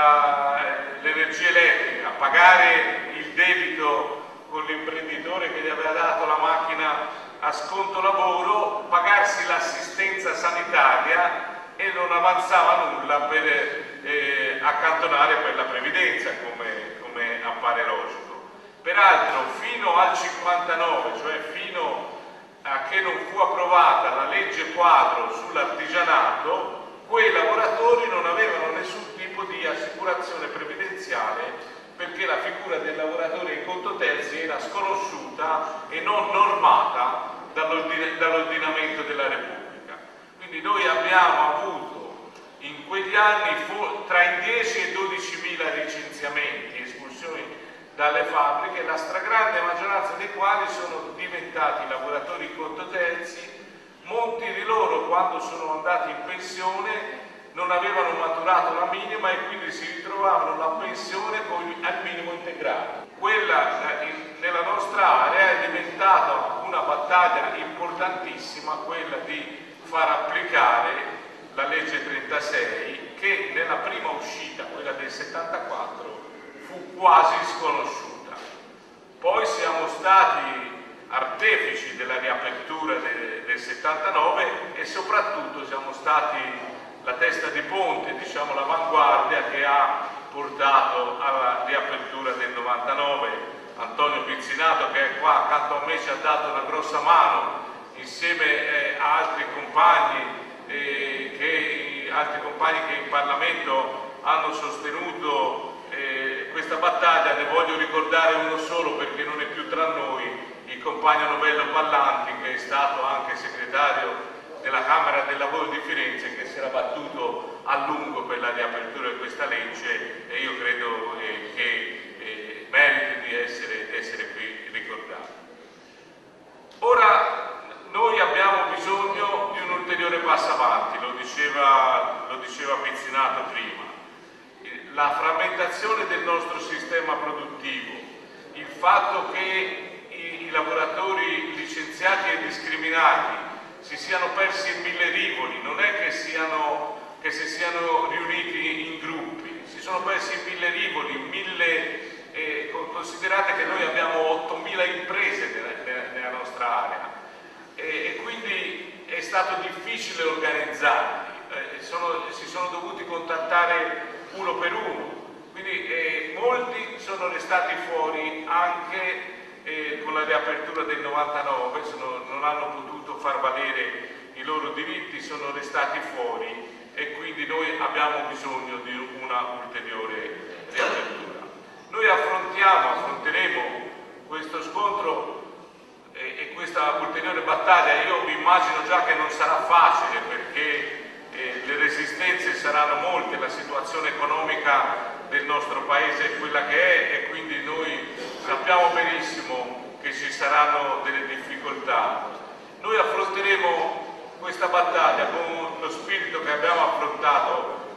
l'energia elettrica, pagare il debito con l'imprenditore che gli aveva dato la macchina a sconto lavoro, pagarsi l'assistenza sanitaria, e non avanzava nulla per accantonare per la previdenza, come appare logico. Peraltro fino al 59, cioè fino a che non fu approvata la legge quadro sull'artigianato, quei lavoratori non avevano nessun tipo di assicurazione previdenziale, perché la figura del lavoratore in conto terzi era sconosciuta e non normata dall'ordinamento della Repubblica. Quindi noi abbiamo avuto in quegli anni tra i 10 e i 12.000 licenziamenti, espulsioni dalle fabbriche, la stragrande maggioranza dei quali sono diventati lavoratori in conto terzi. Molti di loro, quando sono andati in pensione, non avevano maturato la minima e quindi si ritrovavano la pensione al minimo integrato. Quella nella nostra area è diventata una battaglia importantissima, quella di far applicare la legge 36, che nella prima uscita, quella del 74, fu quasi sconosciuta. Poi siamo stati artefici della riapertura del 79 e soprattutto siamo stati la testa di ponte, diciamo l'avanguardia, che ha portato alla riapertura del 99. Antonio Pizzinato, che è qua accanto a me, ci ha dato una grossa mano insieme a altri compagni che in Parlamento hanno sostenuto questa battaglia. Ne voglio ricordare uno solo perché non è più tra noi, il compagno Novello Ballanti, che è stato anche segretario della Camera del Lavoro di Firenze, che si era battuto a lungo per la riapertura di questa legge, e io credo che meriti di essere qui ricordato. Ora noi abbiamo bisogno di un ulteriore passo avanti, lo diceva Pizzinato prima. La frammentazione del nostro sistema produttivo, il fatto che i lavoratori licenziati e discriminati si siano persi in 1000 rivoli, non è che si siano riuniti in gruppi, si sono persi in 1000 rivoli, considerate che noi abbiamo 8.000 imprese nella nostra area e quindi è stato difficile organizzarli, si sono dovuti contattare uno per uno, quindi molti sono restati fuori anche con la riapertura del 99, non hanno potuto far valere i loro diritti, sono restati fuori e quindi noi abbiamo bisogno di una ulteriore riapertura. Noi affronteremo questo scontro e questa ulteriore battaglia. Io vi immagino già che non sarà facile, perché le resistenze saranno molte, la situazione economica del nostro paese è quella che è e quindi noi sappiamo benissimo che ci saranno delle difficoltà. Noi affronteremo questa battaglia con lo spirito che abbiamo affrontato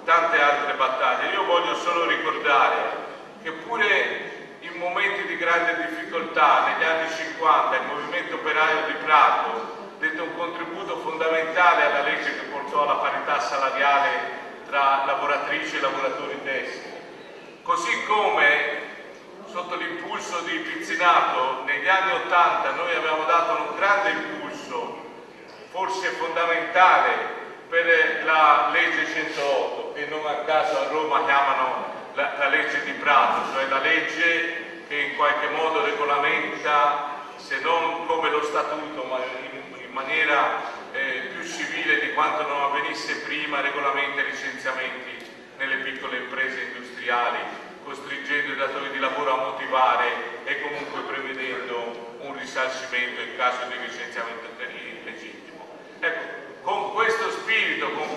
tante altre battaglie. Io voglio solo ricordare che pure in momenti di grande difficoltà, negli anni 50, il movimento operaio di Prato dette un contributo fondamentale alla legge che portò alla parità salariale tra lavoratrici e lavoratori tessili. Così come sotto l'impulso di Pizzinato negli anni 80 noi abbiamo dato un grande impulso, forse fondamentale, per la legge 108, che non a caso a Roma chiamano la legge di Prato, cioè la legge che in qualche modo regolamenta, se non come lo statuto, ma in maniera più civile di quanto non avvenisse prima, regolamenta i licenziamenti nelle piccole imprese industriali, costringendo i datori di lavoro a motivare e comunque prevedendo un risarcimento in caso di licenziamento illegittimo. Ecco, con questo spirito, con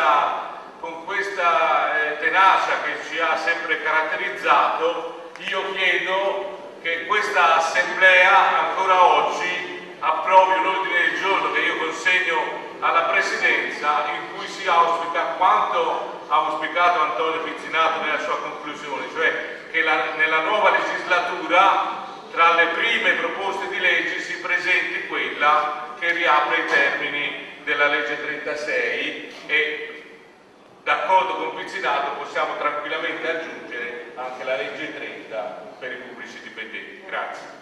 questa tenacia che ci ha sempre caratterizzato, io chiedo che questa Assemblea ancora oggi approvi un ordine del giorno che io consegno alla Presidenza, in cui si auspica quanto ha auspicato Antonio Pizzinato nella sua conclusione, cioè che nella nuova legislatura tra le prime proposte di legge si presenti quella che riapre i termini della legge 36 e d'accordo con Pizzinato possiamo tranquillamente aggiungere anche la legge 30 per i pubblici dipendenti. Grazie.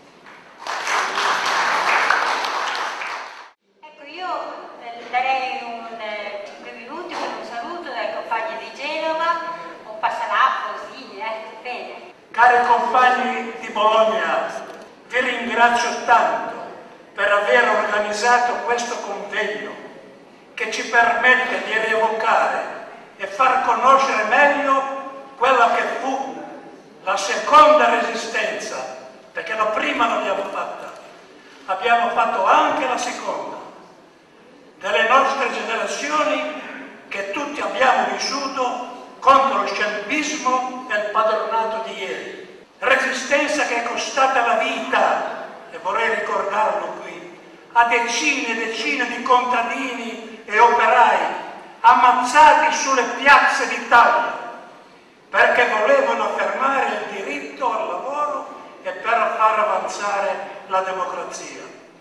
Ecco, io darei 5 minuti per un saluto dai compagni di Genova, o passerà così, bene. Cari compagni di Bologna, vi ringrazio tanto per aver organizzato questo convegno che ci permette di rievocare e far conoscere meglio quella che fu la seconda resistenza, perché la prima l'abbiamo fatta, abbiamo fatto anche la seconda, delle nostre generazioni che tutti abbiamo vissuto contro lo scialbismo e il padronato di ieri. Resistenza che è costata la vita, e vorrei ricordarlo qui, a decine e decine di contadini e operai ammazzati sulle piazze d'Italia perché volevano affermare il diritto al lavoro e per far avanzare la democrazia.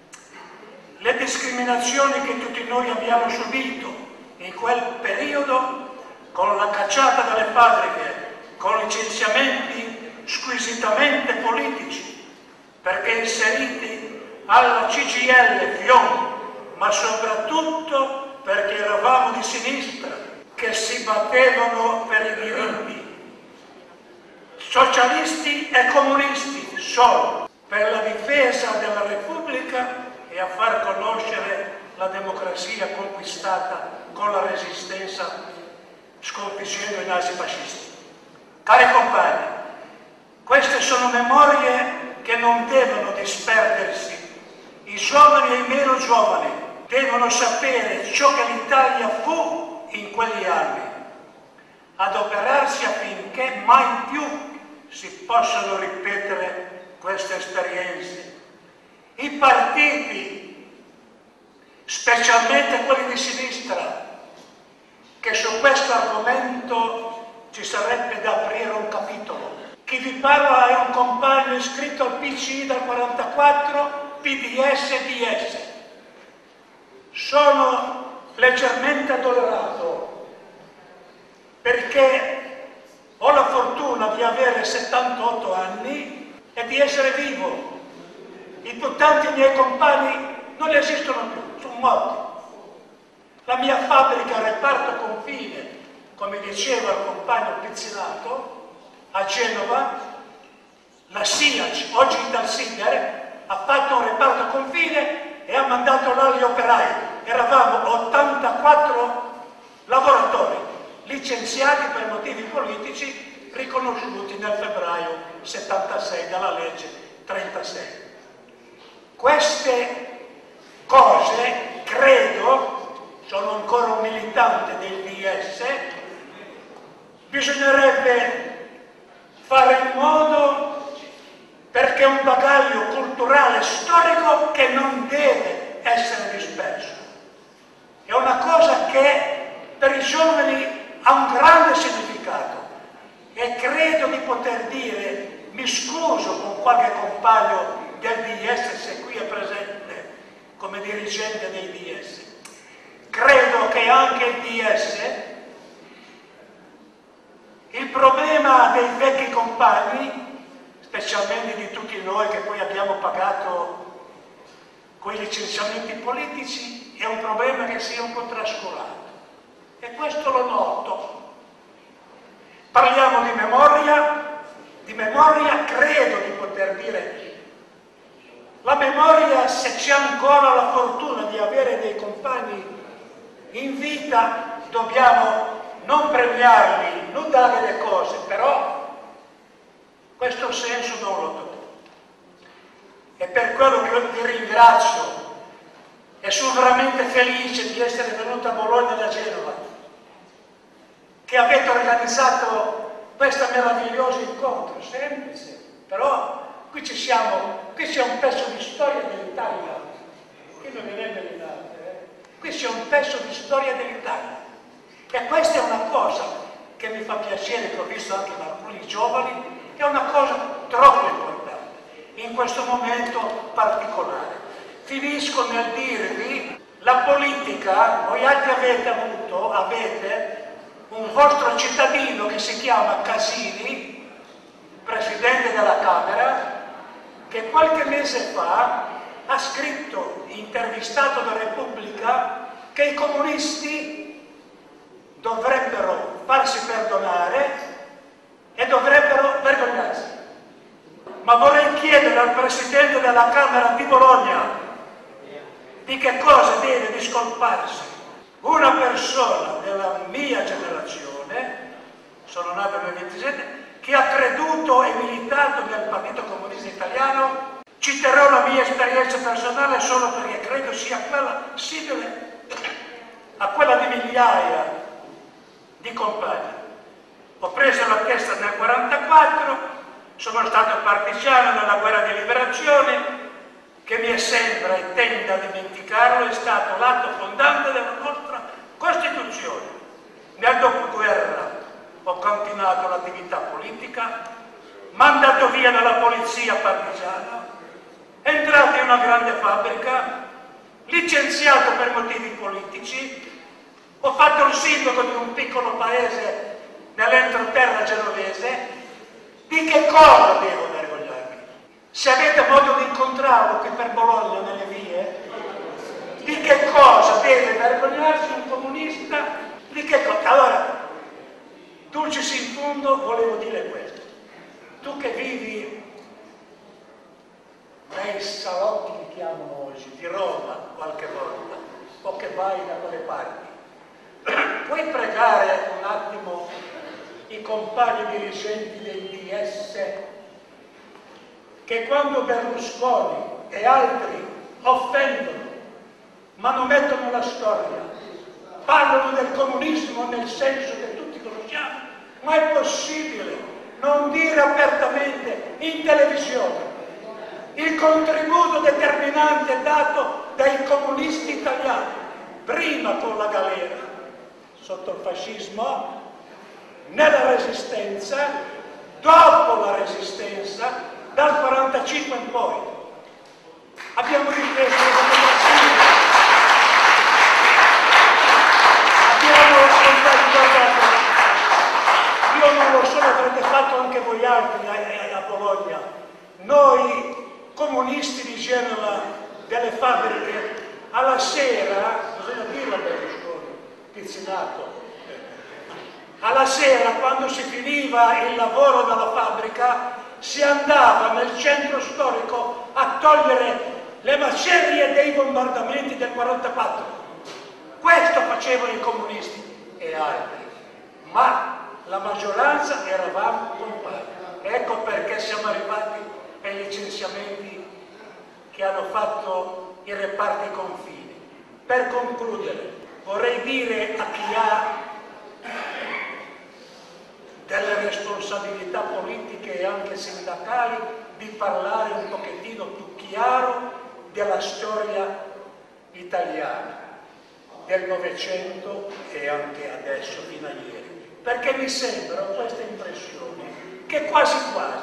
Le discriminazioni che tutti noi abbiamo subito in quel periodo, con la cacciata dalle fabbriche, con licenziamenti squisitamente politici, perché inseriti alla CGIL Fion, ma soprattutto perché eravamo di sinistra, che si battevano per i diritti, socialisti e comunisti solo, per la difesa della Repubblica e a far conoscere la democrazia conquistata con la resistenza sconfiggendo i nazifascisti. Cari compagni, queste sono memorie che non devono disperdersi. I giovani e i meno giovani devono sapere ciò che l'Italia fu in quegli anni, adoperarsi affinché mai più si possano ripetere queste esperienze. I partiti, specialmente quelli di sinistra, che su questo argomento ci sarebbe da aprire un capitolo. Chi vi parla è un compagno iscritto al PCI dal 44, PDS e DS. Sono leggermente addolorato perché ho la fortuna di avere 78 anni e di essere vivo. I più tanti miei compagni non esistono più, sono morti. La mia fabbrica reparto confine, come diceva il compagno Pizzinato, a Genova, la SIAC, oggi Italsider, ha fatto un reparto confine e ha mandato là gli operai. Eravamo 84 lavoratori licenziati per motivi politici riconosciuti nel febbraio 76 dalla legge 36. Queste cose, credo, sono ancora un militante del DS, bisognerebbe fare in modo perché è un bagaglio culturale storico che non deve essere disperso. È una cosa che per i giovani ha un grande grande significato e credo di poter dire, mi scuso con qualche compagno del DS se qui è presente come dirigente dei DS, credo che anche il DS, il problema dei vecchi compagni, specialmente di tutti noi che poi abbiamo pagato quei licenziamenti politici, è un problema che si è un po' trascurato. E questo lo noto. Parliamo di memoria credo di poter dire. La memoria, se c'è ancora la fortuna di avere dei compagni in vita, dobbiamo non premiarli, non dare le cose, però questo senso non lo do. E per quello che io ti ringrazio e sono veramente felice di essere venuto a Bologna da Genova, che avete organizzato questo meraviglioso incontro, semplice, però qui ci siamo, qui c'è un pezzo di storia dell'Italia, qui non viene verità, qui c'è un pezzo di storia dell'Italia. E questa è una cosa che mi fa piacere, che ho visto anche in alcuni giovani, è una cosa troppo importante in questo momento particolare. Finisco nel dirvi, la politica, voi altri avete un vostro cittadino che si chiama Casini, presidente della Camera, che qualche mese fa ha scritto, intervistato da Repubblica, che i comunisti dovrebbero farsi perdonare e dovrebbero vergognarsi. Ma vorrei chiedere al Presidente della Camera di Bologna di che cosa deve discolparsi una persona della mia generazione, sono nato nel 27, che ha creduto e militato nel Partito Comunista Italiano. Citerò la mia esperienza personale solo perché credo sia quella simile a quella di migliaia di compagni. Ho preso la testa nel 1944, sono stato partigiano nella guerra di liberazione, che mi sembra e tendo a dimenticarlo, è stato l'atto fondante della nostra Costituzione. Nel dopoguerra ho continuato l'attività politica, mandato via dalla polizia partigiana, entrato in una grande fabbrica, licenziato per motivi politici, ho fatto il sindaco di un piccolo paese nell'entroterra genovese. Di che cosa devo vergognarmi? Se avete modo di incontrarlo qui per Bologna nelle vie, di che cosa deve vergognarsi un comunista? Di che cosa? Allora, dulcis in fundo, volevo dire questo. Tu che vivi nei salotti, li chiamano oggi, di Roma qualche volta, o che vai da quelle parti, puoi pregare un attimo i compagni dirigenti del DS che quando Berlusconi e altri offendono, manomettono la storia, parlano del comunismo nel senso che tutti conosciamo, ma è possibile non dire apertamente in televisione il contributo determinante dato dai comunisti italiani, prima con la galera, sotto il fascismo, nella resistenza, dopo la resistenza, dal 45 in poi. Abbiamo difeso la democrazia, abbiamo guardate, io non lo so, l'avrete fatto anche voi altri a Bologna. Noi comunisti di Genova, delle fabbriche, alla sera, bisogna dirlo a Berlusconi, Pizzinato, alla sera quando si finiva il lavoro dalla fabbrica si andava nel centro storico a togliere le macerie dei bombardamenti del 44. Questo facevano i comunisti e altri, ma la maggioranza eravamo compagni. Ecco perché siamo arrivati ai licenziamenti che hanno fatto i reparti confini. Per concludere, vorrei dire a chi ha delle responsabilità politiche e anche sindacali di parlare un pochettino più chiaro della storia italiana, del Novecento e anche adesso fino a ieri. perché mi sembrano queste impressioni che quasi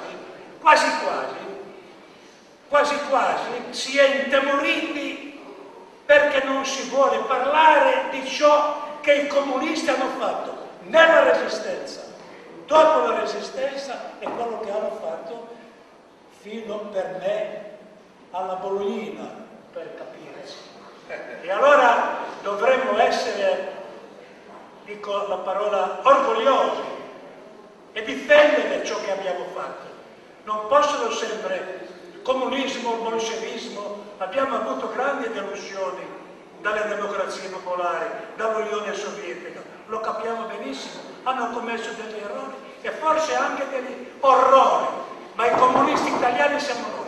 quasi si è intemoriti perché non si vuole parlare di ciò che i comunisti hanno fatto nella Resistenza, dopo la Resistenza e quello che hanno fatto fino per me alla Bolognina, per capirsi. E allora dovremmo essere, dico la parola, orgogliosi e difendere ciò che abbiamo fatto. Non possono sempre comunismo, bolscevismo, abbiamo avuto grandi delusioni dalle democrazie popolari, dall'Unione Sovietica, lo capiamo benissimo, hanno commesso degli errori e forse anche degli orrori, ma i comunisti italiani siamo noi.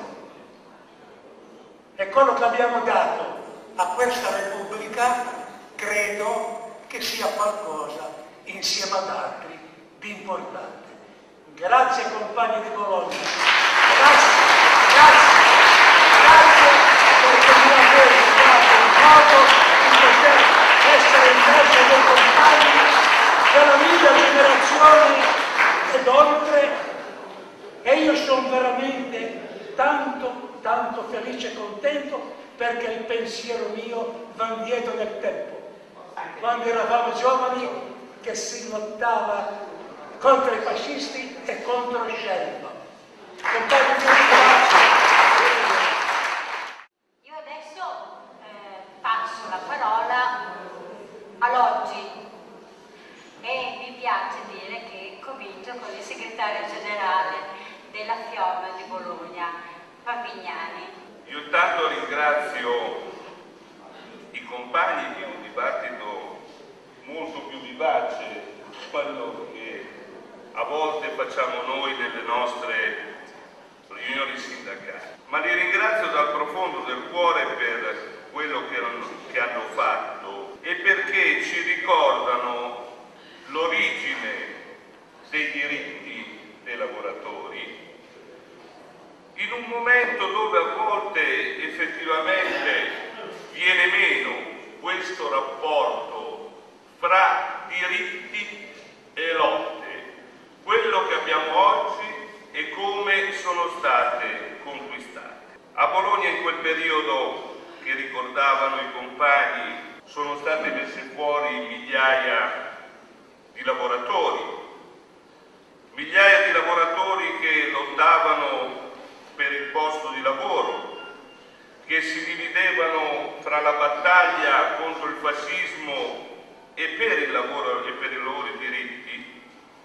E quello che abbiamo dato a questa Repubblica credo che sia qualcosa, insieme ad altri, di importante. Grazie compagni di Bologna, grazie perché mi avete dato il modo di poter essere in mezzo dei compagni della mia generazione ed oltre, e io sono veramente tanto felice e contento perché il pensiero mio va indietro nel tempo. Quando eravamo giovani che si lottava contro i fascisti e contro il sceriffo. Io adesso passo la parola all'oggi e mi piace dire che comincio con il segretario generale della FIOM di Bologna, Papignani. Io intanto ringrazio i compagni di un dibattito molto più vivace di quello che a volte facciamo noi nelle nostre riunioni sindacali, ma li ringrazio dal profondo del cuore per quello che hanno fatto e perché ci ricordano l'origine dei diritti dei lavoratori in un momento dove a volte effettivamente viene meno questo rapporto fra diritti e lotte, quello che abbiamo oggi e come sono state conquistate. A Bologna in quel periodo che ricordavano i compagni sono state messe fuori migliaia di lavoratori che lottavano per il posto di lavoro, che si dividevano fra la battaglia contro il fascismo e per il lavoro e per i loro diritti,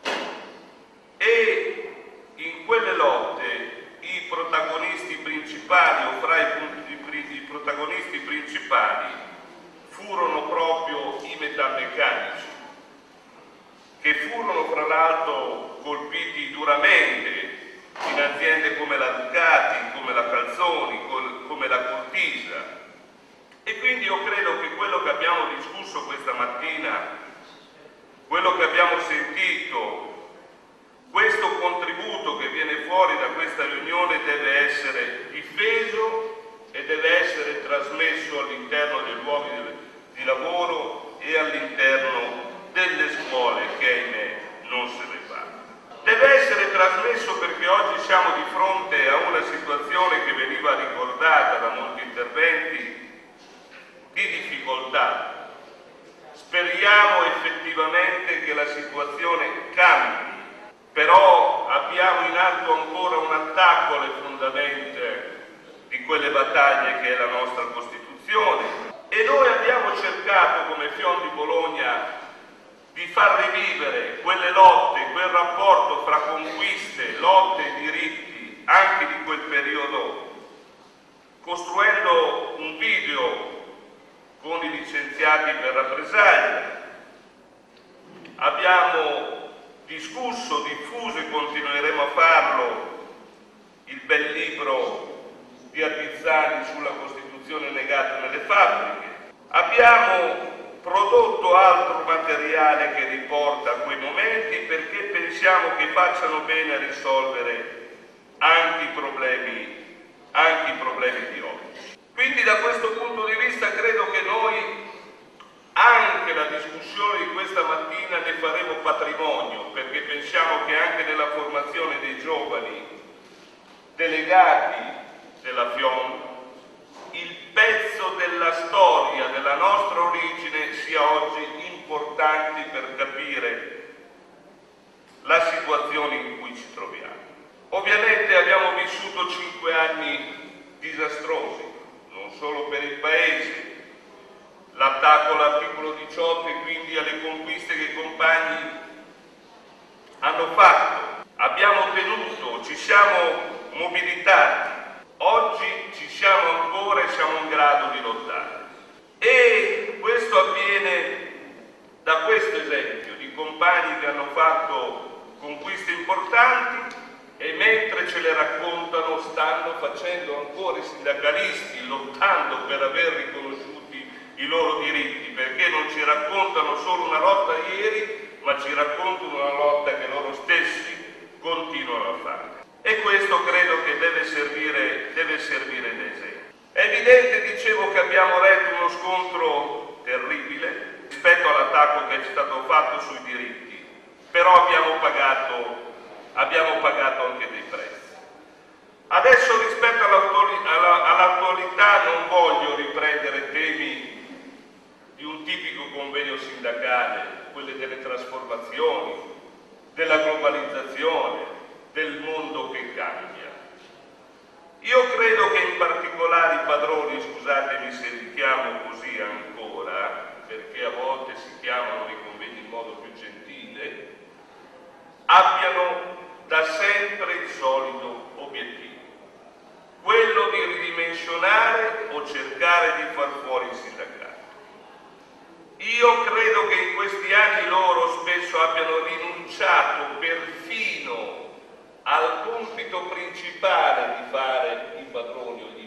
e in quelle lotte i protagonisti principali o fra i protagonisti principali furono proprio i metalmeccanici, che furono fra l'altro colpiti duramente in aziende come la Ducati, come la Calzoni, come la Curtisa. E quindi io credo che quello che abbiamo discusso questa mattina, quello che abbiamo sentito, questo contributo che viene fuori da questa riunione deve essere difeso e deve essere trasmesso all'interno dei luoghi di lavoro e all'interno delle scuole che ahimè non se ne fa. Deve essere trasmesso perché oggi siamo di fronte a una situazione che veniva ricordata da molti interventi di difficoltà. Speriamo effettivamente che la situazione cambi, però abbiamo in atto ancora un attacco alle fondamenta di quelle battaglie che è la nostra Costituzione e noi abbiamo cercato come FIOM di Bologna di far rivivere quelle lotte, quel rapporto fra conquiste, lotte e diritti anche di quel periodo, costruendo un video con i licenziati per rappresaglia. Abbiamo discusso, diffuso e continueremo a farlo il bel libro di Attizzani sulla Costituzione negata nelle fabbriche. Abbiamo prodotto altro materiale che riporta a quei momenti perché pensiamo che facciano bene a risolvere anche i problemi di oggi. Quindi da questo punto di vista credo che noi anche la discussione di questa mattina ne faremo patrimonio, perché pensiamo che anche nella formazione dei giovani delegati della FIOM il pezzo della storia della nostra origine sia oggi importante per capire la situazione in cui ci troviamo. Ovviamente abbiamo vissuto 5 anni disastrosi, non solo per il Paese, l'attacco all'articolo 18 e quindi alle conquiste che i compagni hanno fatto. Abbiamo tenuto, ci siamo mobilitati, oggi ci siamo ancora e siamo in grado di lottare. E questo avviene da questo esempio di compagni che hanno fatto conquiste importanti e mentre ce le raccontano stanno facendo ancora i sindacalisti, lottando per aver riconosciuti i loro diritti, perché non ci raccontano solo una lotta ieri, ma ci raccontano una lotta che loro stessi continuano a fare. E questo credo che deve servire d'esempio. È evidente, dicevo, che abbiamo retto uno scontro terribile rispetto all'attacco che è stato fatto sui diritti, però abbiamo pagato anche dei prezzi. Adesso rispetto all'attualità non voglio riprendere temi di un tipico convegno sindacale, quelli delle trasformazioni, della globalizzazione, del mondo che cambia. Io credo che in particolare i padroni, scusatemi se li chiamo così ancora, perché a volte si chiamano nei convegni in modo più gentile, abbiano da sempre il solito obiettivo, quello di ridimensionare o cercare di far fuori il sindacato. Io credo che in questi anni loro spesso abbiano rinunciato perfino al compito principale di fare i padroni o gli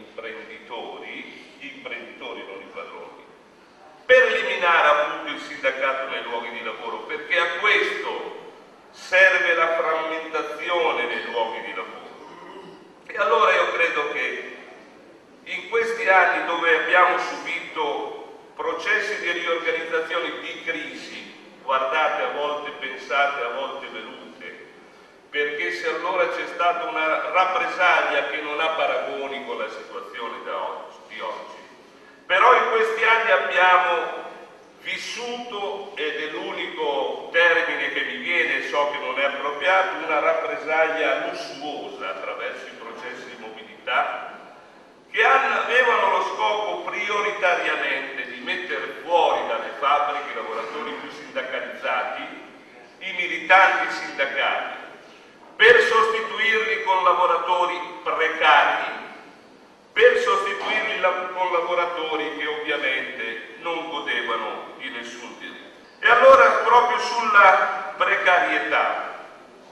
imprenditori non i padroni, per eliminare appunto il sindacato nei luoghi di lavoro, perché a questo serve la frammentazione nei luoghi di lavoro. E allora io credo che in questi anni dove abbiamo subito processi di riorganizzazione di crisi, guardate, a volte pensate, a volte velute, perché se allora c'è stata una rappresaglia che non ha paragoni con la situazione di oggi. Però in questi anni abbiamo vissuto, ed è l'unico termine che mi viene, so che non è appropriato, una rappresaglia lussuosa attraverso i processi di mobilità che avevano lo scopo prioritariamente di mettere fuori dalle fabbriche i lavoratori più sindacalizzati, i militanti sindacali, per sostituirli con lavoratori precari, per sostituirli con lavoratori che ovviamente non godevano di nessun diritto. E allora proprio sulla precarietà,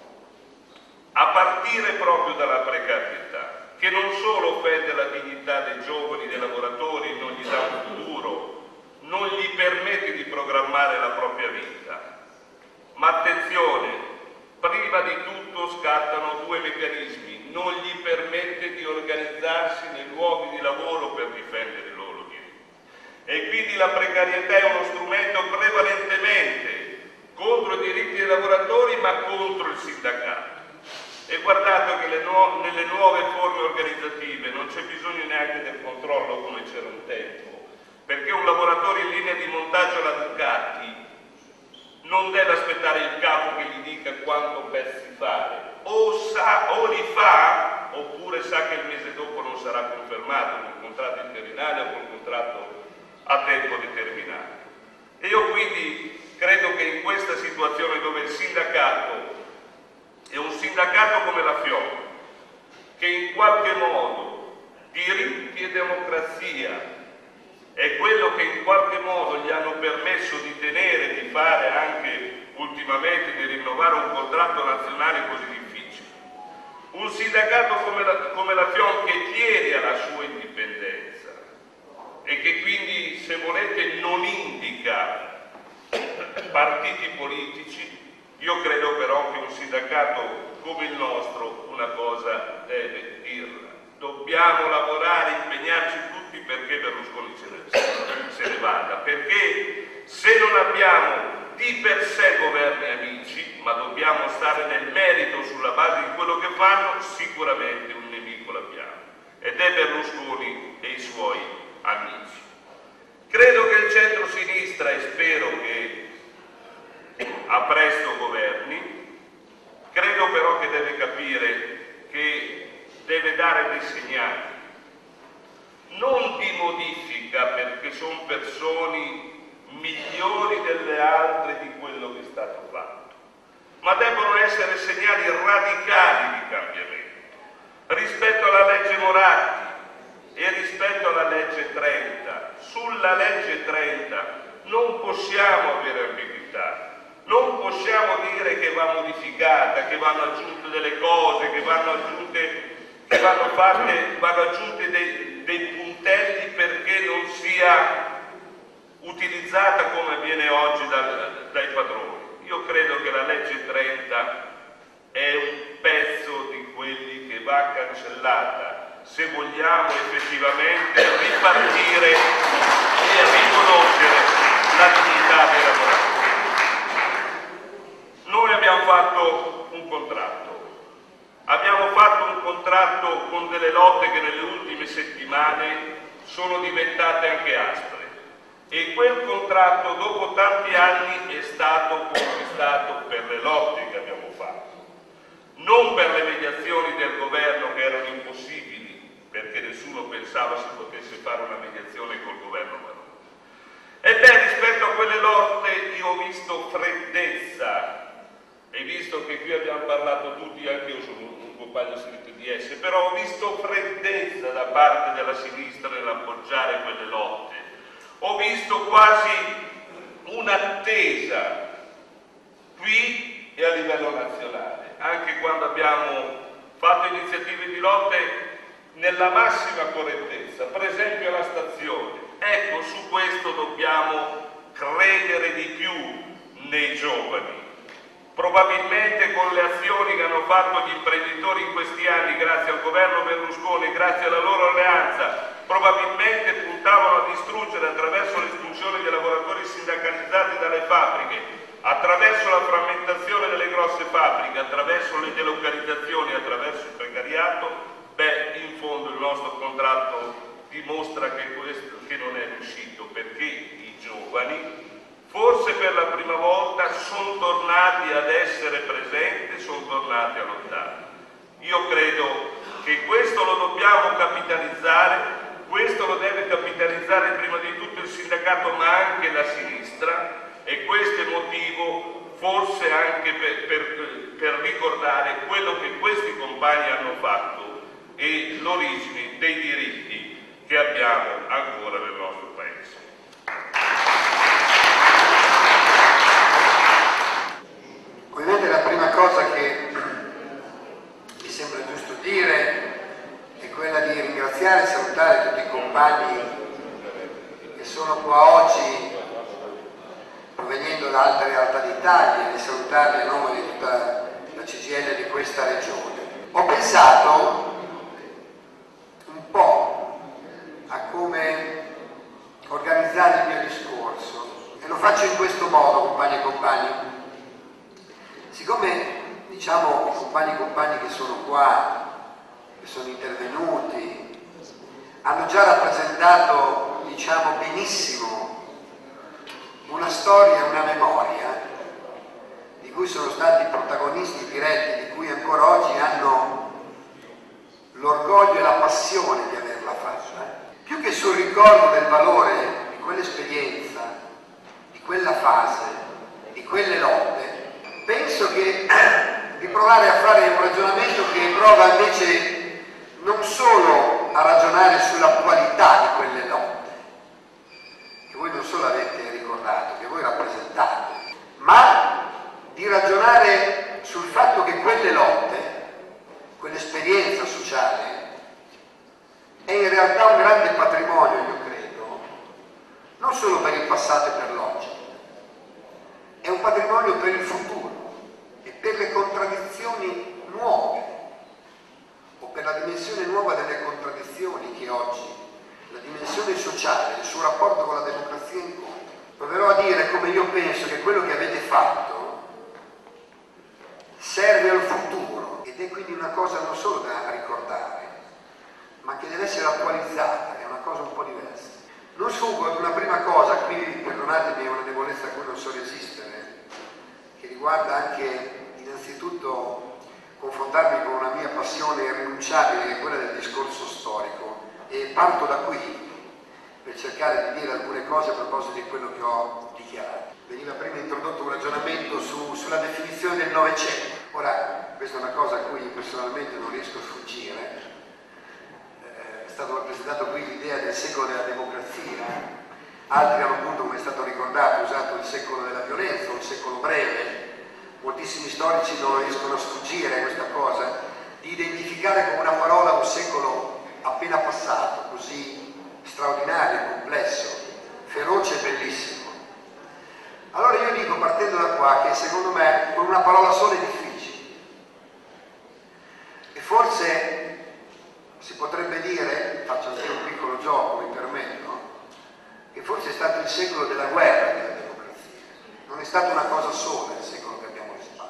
a partire proprio dalla precarietà, che non solo offende la dignità dei giovani, dei lavoratori, non gli dà un futuro, non gli permette di programmare la propria vita, ma attenzione, prima di tutto scattano due meccanismi: non gli permette di organizzarsi nei luoghi di lavoro per difendere i loro diritti. E quindi la precarietà è uno strumento prevalentemente contro i diritti dei lavoratori, ma contro il sindacato. E guardate che nelle nuove forme organizzative non c'è bisogno neanche del controllo come c'era un tempo, perché un lavoratore in linea di montaggio alla Ducati non deve aspettare il capo che gli dica quanto pezzi fare, o li fa, oppure sa che il mese dopo non sarà confermato con contratto interinale o con contratto a tempo determinato. E io quindi credo che in questa situazione dove il sindacato è un sindacato come la FIOM, che in qualche modo diritti e democrazia è quello che in qualche modo gli hanno permesso di tenere, di fare anche ultimamente, di rinnovare un contratto nazionale così difficile. Un sindacato come la FIOM che tiene alla sua indipendenza e che quindi, se volete, non indica partiti politici. Io credo però che un sindacato come il nostro una cosa deve dirla. Dobbiamo lavorare, impegnarci tutti perché Berlusconi se ne vada, perché se non abbiamo di per sé governi amici, ma dobbiamo stare nel merito sulla base di quello che fanno, sicuramente un nemico l'abbiamo, ed è Berlusconi e i suoi amici. Credo che il centro-sinistra, e spero che a presto governi, credo però che deve capire che deve dare dei segnali, non di modifica, perché sono persone migliori delle altre di quello che è stato fatto, ma debbono essere segnali radicali di cambiamento rispetto alla legge Moratti e rispetto alla legge 30. Sulla legge 30 non possiamo avere ambiguità, non possiamo dire che va modificata, che vanno aggiunte delle cose, che vanno aggiunti dei puntelli perché non sia utilizzata come avviene oggi dai padroni. Io credo che la legge 30 è un pezzo di quelli che va cancellata se vogliamo effettivamente ripartire e riconoscere la dignità dei lavoratori. Noi abbiamo fatto un contratto con delle lotte che nelle ultime settimane sono diventate anche aspre. E quel contratto dopo tanti anni è stato conquistato per le lotte che abbiamo fatto, non per le mediazioni del governo che erano impossibili, perché nessuno pensava si potesse fare una mediazione col governo Maroni. Ebbene, rispetto a quelle lotte io ho visto freddezza, e visto che qui abbiamo parlato tutti, anche io sono un compagno scritto di esse, però ho visto freddezza da parte della sinistra nell'appoggiare quelle lotte. Ho visto quasi un'attesa qui e a livello nazionale, anche quando abbiamo fatto iniziative di lotte nella massima correttezza, per esempio alla stazione. Ecco, su questo dobbiamo credere di più nei giovani. Probabilmente con le azioni che hanno fatto gli imprenditori in questi anni, grazie al governo Berlusconi, grazie alla loro alleanza, probabilmente puntavano a distruggere attraverso l'espulsione dei lavoratori sindacalizzati dalle fabbriche, attraverso la frammentazione delle grosse fabbriche, attraverso le delocalizzazioni, attraverso il precariato. In fondo il nostro contratto dimostra che non è riuscito, perché i giovani forse per la prima volta sono tornati ad essere presenti, sono tornati a lottare. Io credo che questo lo dobbiamo capitalizzare, questo lo deve capitalizzare prima di tutto il sindacato ma anche la sinistra, e questo è motivo forse anche per ricordare quello che questi compagni hanno fatto e l'origine dei diritti che abbiamo ancora nel nostro Paese. Ovviamente la prima cosa che mi sembra giusto dire è quella di ringraziare e salutare tutti i compagni che sono qua oggi provenendo da altre realtà d'Italia, e salutarli a nome di tutta la CGIL di questa regione. Ho pensato un po' a come organizzare il mio discorso e lo faccio in questo modo, compagni e compagni. Siccome, diciamo, i compagni e compagni che sono qua, che sono intervenuti, hanno già rappresentato, diciamo, benissimo una storia, una memoria di cui sono stati protagonisti diretti, di cui ancora oggi hanno l'orgoglio e la passione di averla fatta. Più che sul ricordo del valore di quell'esperienza, di quella fase, di quelle lotte, penso che di provare a fare un ragionamento che prova invece non solo a ragionare sulla qualità di quelle lotte, che voi non solo avete ricordato, che voi rappresentate, ma di ragionare sul fatto che quelle lotte, quell'esperienza sociale, è in realtà un grande patrimonio, io credo, non solo per il passato e per l'oggi, è un patrimonio per il futuro e per le contraddizioni nuove, o per la dimensione nuova delle contraddizioni che oggi, la dimensione sociale, il suo rapporto con la democrazia incontra. Proverò a dire quindi una cosa non solo da ricordare, ma che deve essere attualizzata, che è una cosa un po' diversa. Non sfuggo ad una prima cosa, qui perdonatemi, è una debolezza a cui non so resistere, che riguarda anche innanzitutto confrontarmi con una mia passione irrinunciabile, che è quella del discorso storico, e parto da qui per cercare di dire alcune cose a proposito di quello che ho dichiarato. Veniva prima introdotto un ragionamento sulla definizione del Novecento. Ora, questa è una cosa a cui personalmente non riesco a sfuggire. È stato rappresentato qui l'idea del secolo della democrazia. Altri hanno appunto, come è stato ricordato, usato il secolo della violenza, un secolo breve. Moltissimi storici non riescono a sfuggire a questa cosa, di identificare come una parola un secolo appena passato, così straordinario, complesso, feroce e bellissimo. Allora io dico, partendo da qua, che secondo me con una parola sola è difficile. E forse si potrebbe dire, faccio anche un piccolo gioco, mi permetto, che forse è stato il secolo della guerra e della democrazia. Non è stata una cosa sola il secolo che abbiamo alle spalle.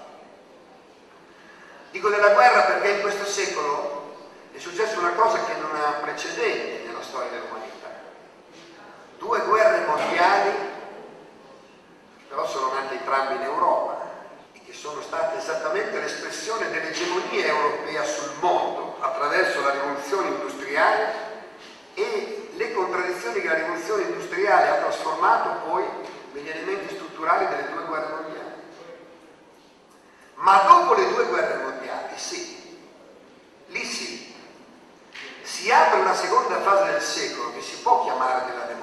Dico della guerra perché in questo secolo è successa una cosa che non ha precedenti nella storia dell'umanità. 2 guerre mondiali, però sono nate entrambe in Europa e che sono state esattamente l'espressione dell'egemonia europea sul mondo attraverso la rivoluzione industriale e le contraddizioni che la rivoluzione industriale ha trasformato poi negli elementi strutturali delle 2 guerre mondiali. Ma dopo le 2 guerre mondiali, sì, lì sì, si apre una seconda fase del secolo che si può chiamare della democrazia,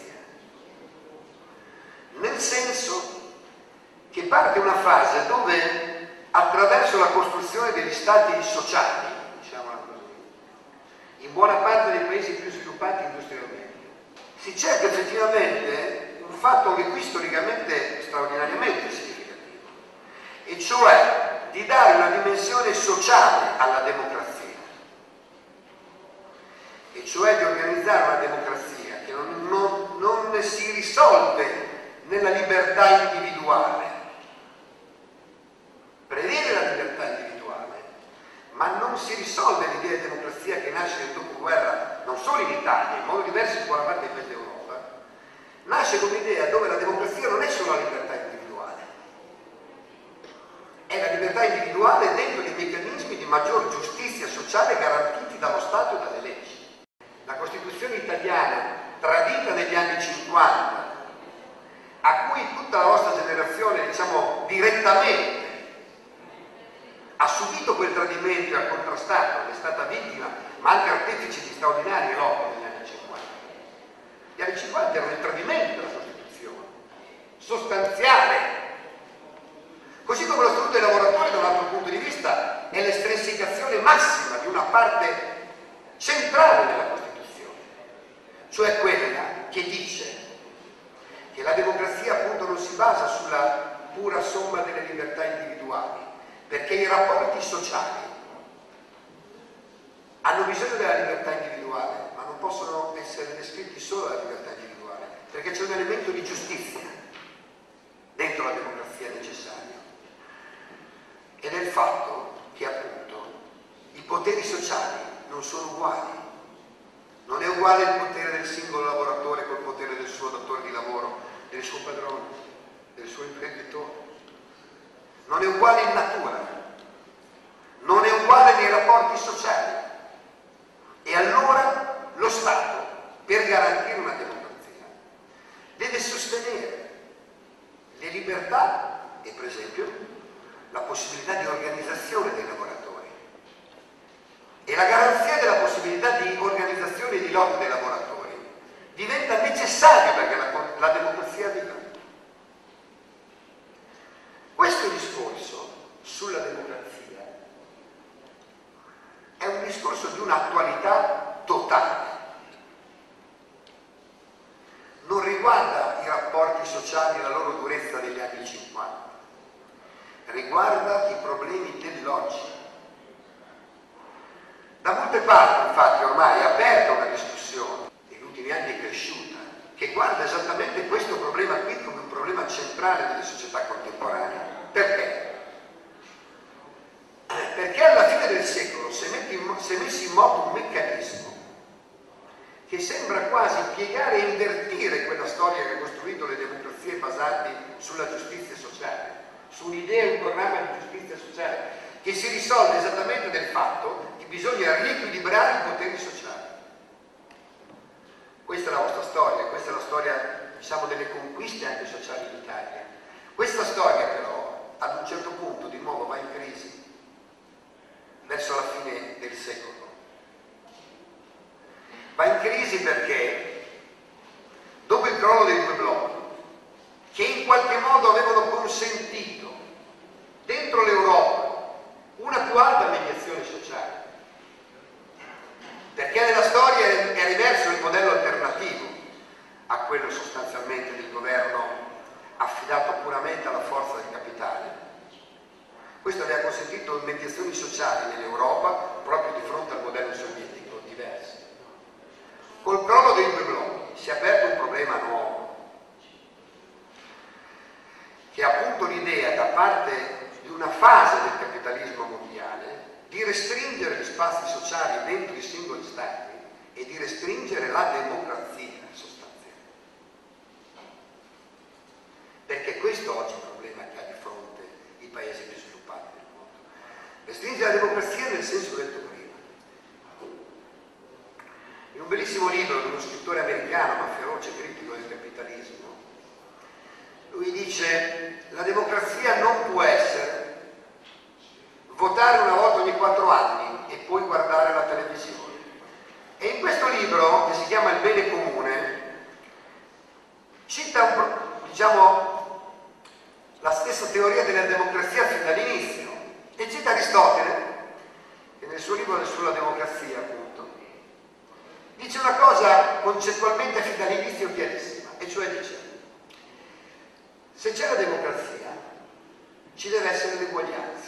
nel senso che parte una fase dove attraverso la costruzione degli stati sociali, diciamola così, in buona parte dei paesi più sviluppati industrialmente, si cerca effettivamente un fatto che qui storicamente straordinariamente significativo, e cioè di dare una dimensione sociale alla democrazia, e cioè di organizzare una democrazia che non si risolve nella libertà individuale, prevede la libertà individuale, ma non si risolve l'idea di democrazia che nasce nel dopoguerra, non solo in Italia, in modo diverso in buona parte del paesi d'Europa, nasce con un'idea dove la democrazia non è solo la libertà individuale, è la libertà individuale dentro dei meccanismi di maggior giustizia sociale garantiti dallo Stato e dalle leggi. La Costituzione italiana, tradita negli anni 50, a cui tutta la vostra generazione, diciamo, direttamente ha subito quel tradimento e ha contrastato, è stata vittima, ma anche artefice di straordinarie lotte negli anni 50. Gli anni 50 erano il tradimento della Costituzione, sostanziale. Così come lo Statuto dei lavoratori, da un altro punto di vista, è l'estrinsecazione massima di una parte centrale della Costituzione, cioè quella che dice che la democrazia appunto non si basa sulla pura somma delle libertà individuali, perché i rapporti sociali hanno bisogno della libertà individuale, ma non possono essere descritti solo dalla libertà individuale, perché c'è un elemento di giustizia dentro la democrazia necessario, ed è il fatto che appunto i poteri sociali non sono uguali. Non è uguale il potere del singolo lavoratore col potere del suo datore di lavoro, del suo padrone, del suo imprenditore. Non è uguale in natura, non è uguale nei rapporti sociali. E allora lo Stato, per garantire una democrazia, deve sostenere le libertà e, per esempio, la possibilità di organizzazione dei lavoratori. E la garanzia della possibilità di organizzazione e di lotta dei lavoratori diventa necessaria perché la democrazia viva. Questo discorso sulla democrazia è un discorso di un'attualità totale. Non riguarda i rapporti sociali e la loro durezza degli anni 50, riguarda i problemi dell'oggi. Da molte parti, infatti, ormai è aperta una discussione, negli ultimi anni è cresciuta, che guarda esattamente questo problema qui come un problema centrale delle società contemporanee. Perché? Perché alla fine del piegare e invertire quella storia che ha costruito le democrazie basate sulla giustizia sociale, su un'idea e un programma di giustizia sociale che si risolve esattamente del fatto che bisogna riequilibrare i poteri sociali. Questa è la vostra storia, questa è la storia, diciamo, delle conquiste anche sociali in Italia. Questa storia però ad un certo punto di nuovo va in crisi verso la fine del secolo. Va in crisi perché dopo il crollo dei due blocchi, che in qualche modo avevano consentito dentro l'Europa una più alta mediazione sociale, perché nella storia è riverso il modello alternativo a quello sostanzialmente del governo affidato puramente alla forza del capitale. Questo le ha consentito mediazioni sociali nell'Europa proprio di fronte al modello sovietico diverso. Col crollo dei due blocchi si è aperto un problema nuovo, che è appunto l'idea da parte di una fase del capitalismo mondiale di restringere gli spazi sociali dentro i singoli stati e di restringere la democrazia sostanziale. Perché questo oggi è il problema che ha di fronte i paesi più sviluppati del mondo. Restringere la democrazia nel senso detto prima. In un bellissimo libro di uno scrittore americano, ma feroce critico del capitalismo, lui dice: la democrazia non può essere votare una volta ogni 4 anni e poi guardare la televisione. E in questo libro, che si chiama Il bene comune, cita la stessa teoria della democrazia fin dall'inizio, e cita Aristotele, che nel suo libro sulla democrazia, appunto, dice una cosa concettualmente fin dall'inizio chiarissima, e cioè dice: se c'è la democrazia ci deve essere l'eguaglianza,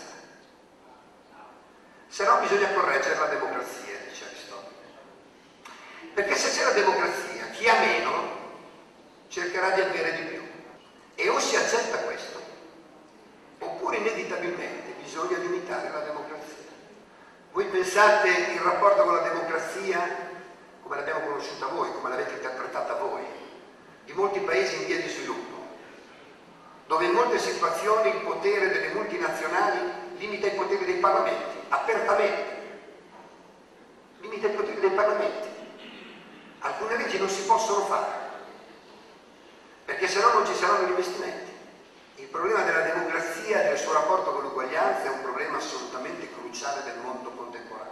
se no bisogna correggere la democrazia, dice Aristotele, perché se c'è la democrazia chi ha meno cercherà di avere di più, e o si accetta questo oppure inevitabilmente bisogna limitare la democrazia. Voi pensate il rapporto con la democrazia come l'abbiamo conosciuta voi, come l'avete interpretata voi, di molti paesi in via di sviluppo, dove in molte situazioni il potere delle multinazionali limita i poteri dei parlamenti, apertamente, limita i poteri dei parlamenti. Alcune leggi non si possono fare, perché sennò non ci saranno gli investimenti. Il problema della democrazia e del suo rapporto con l'uguaglianza è un problema assolutamente cruciale del mondo contemporaneo.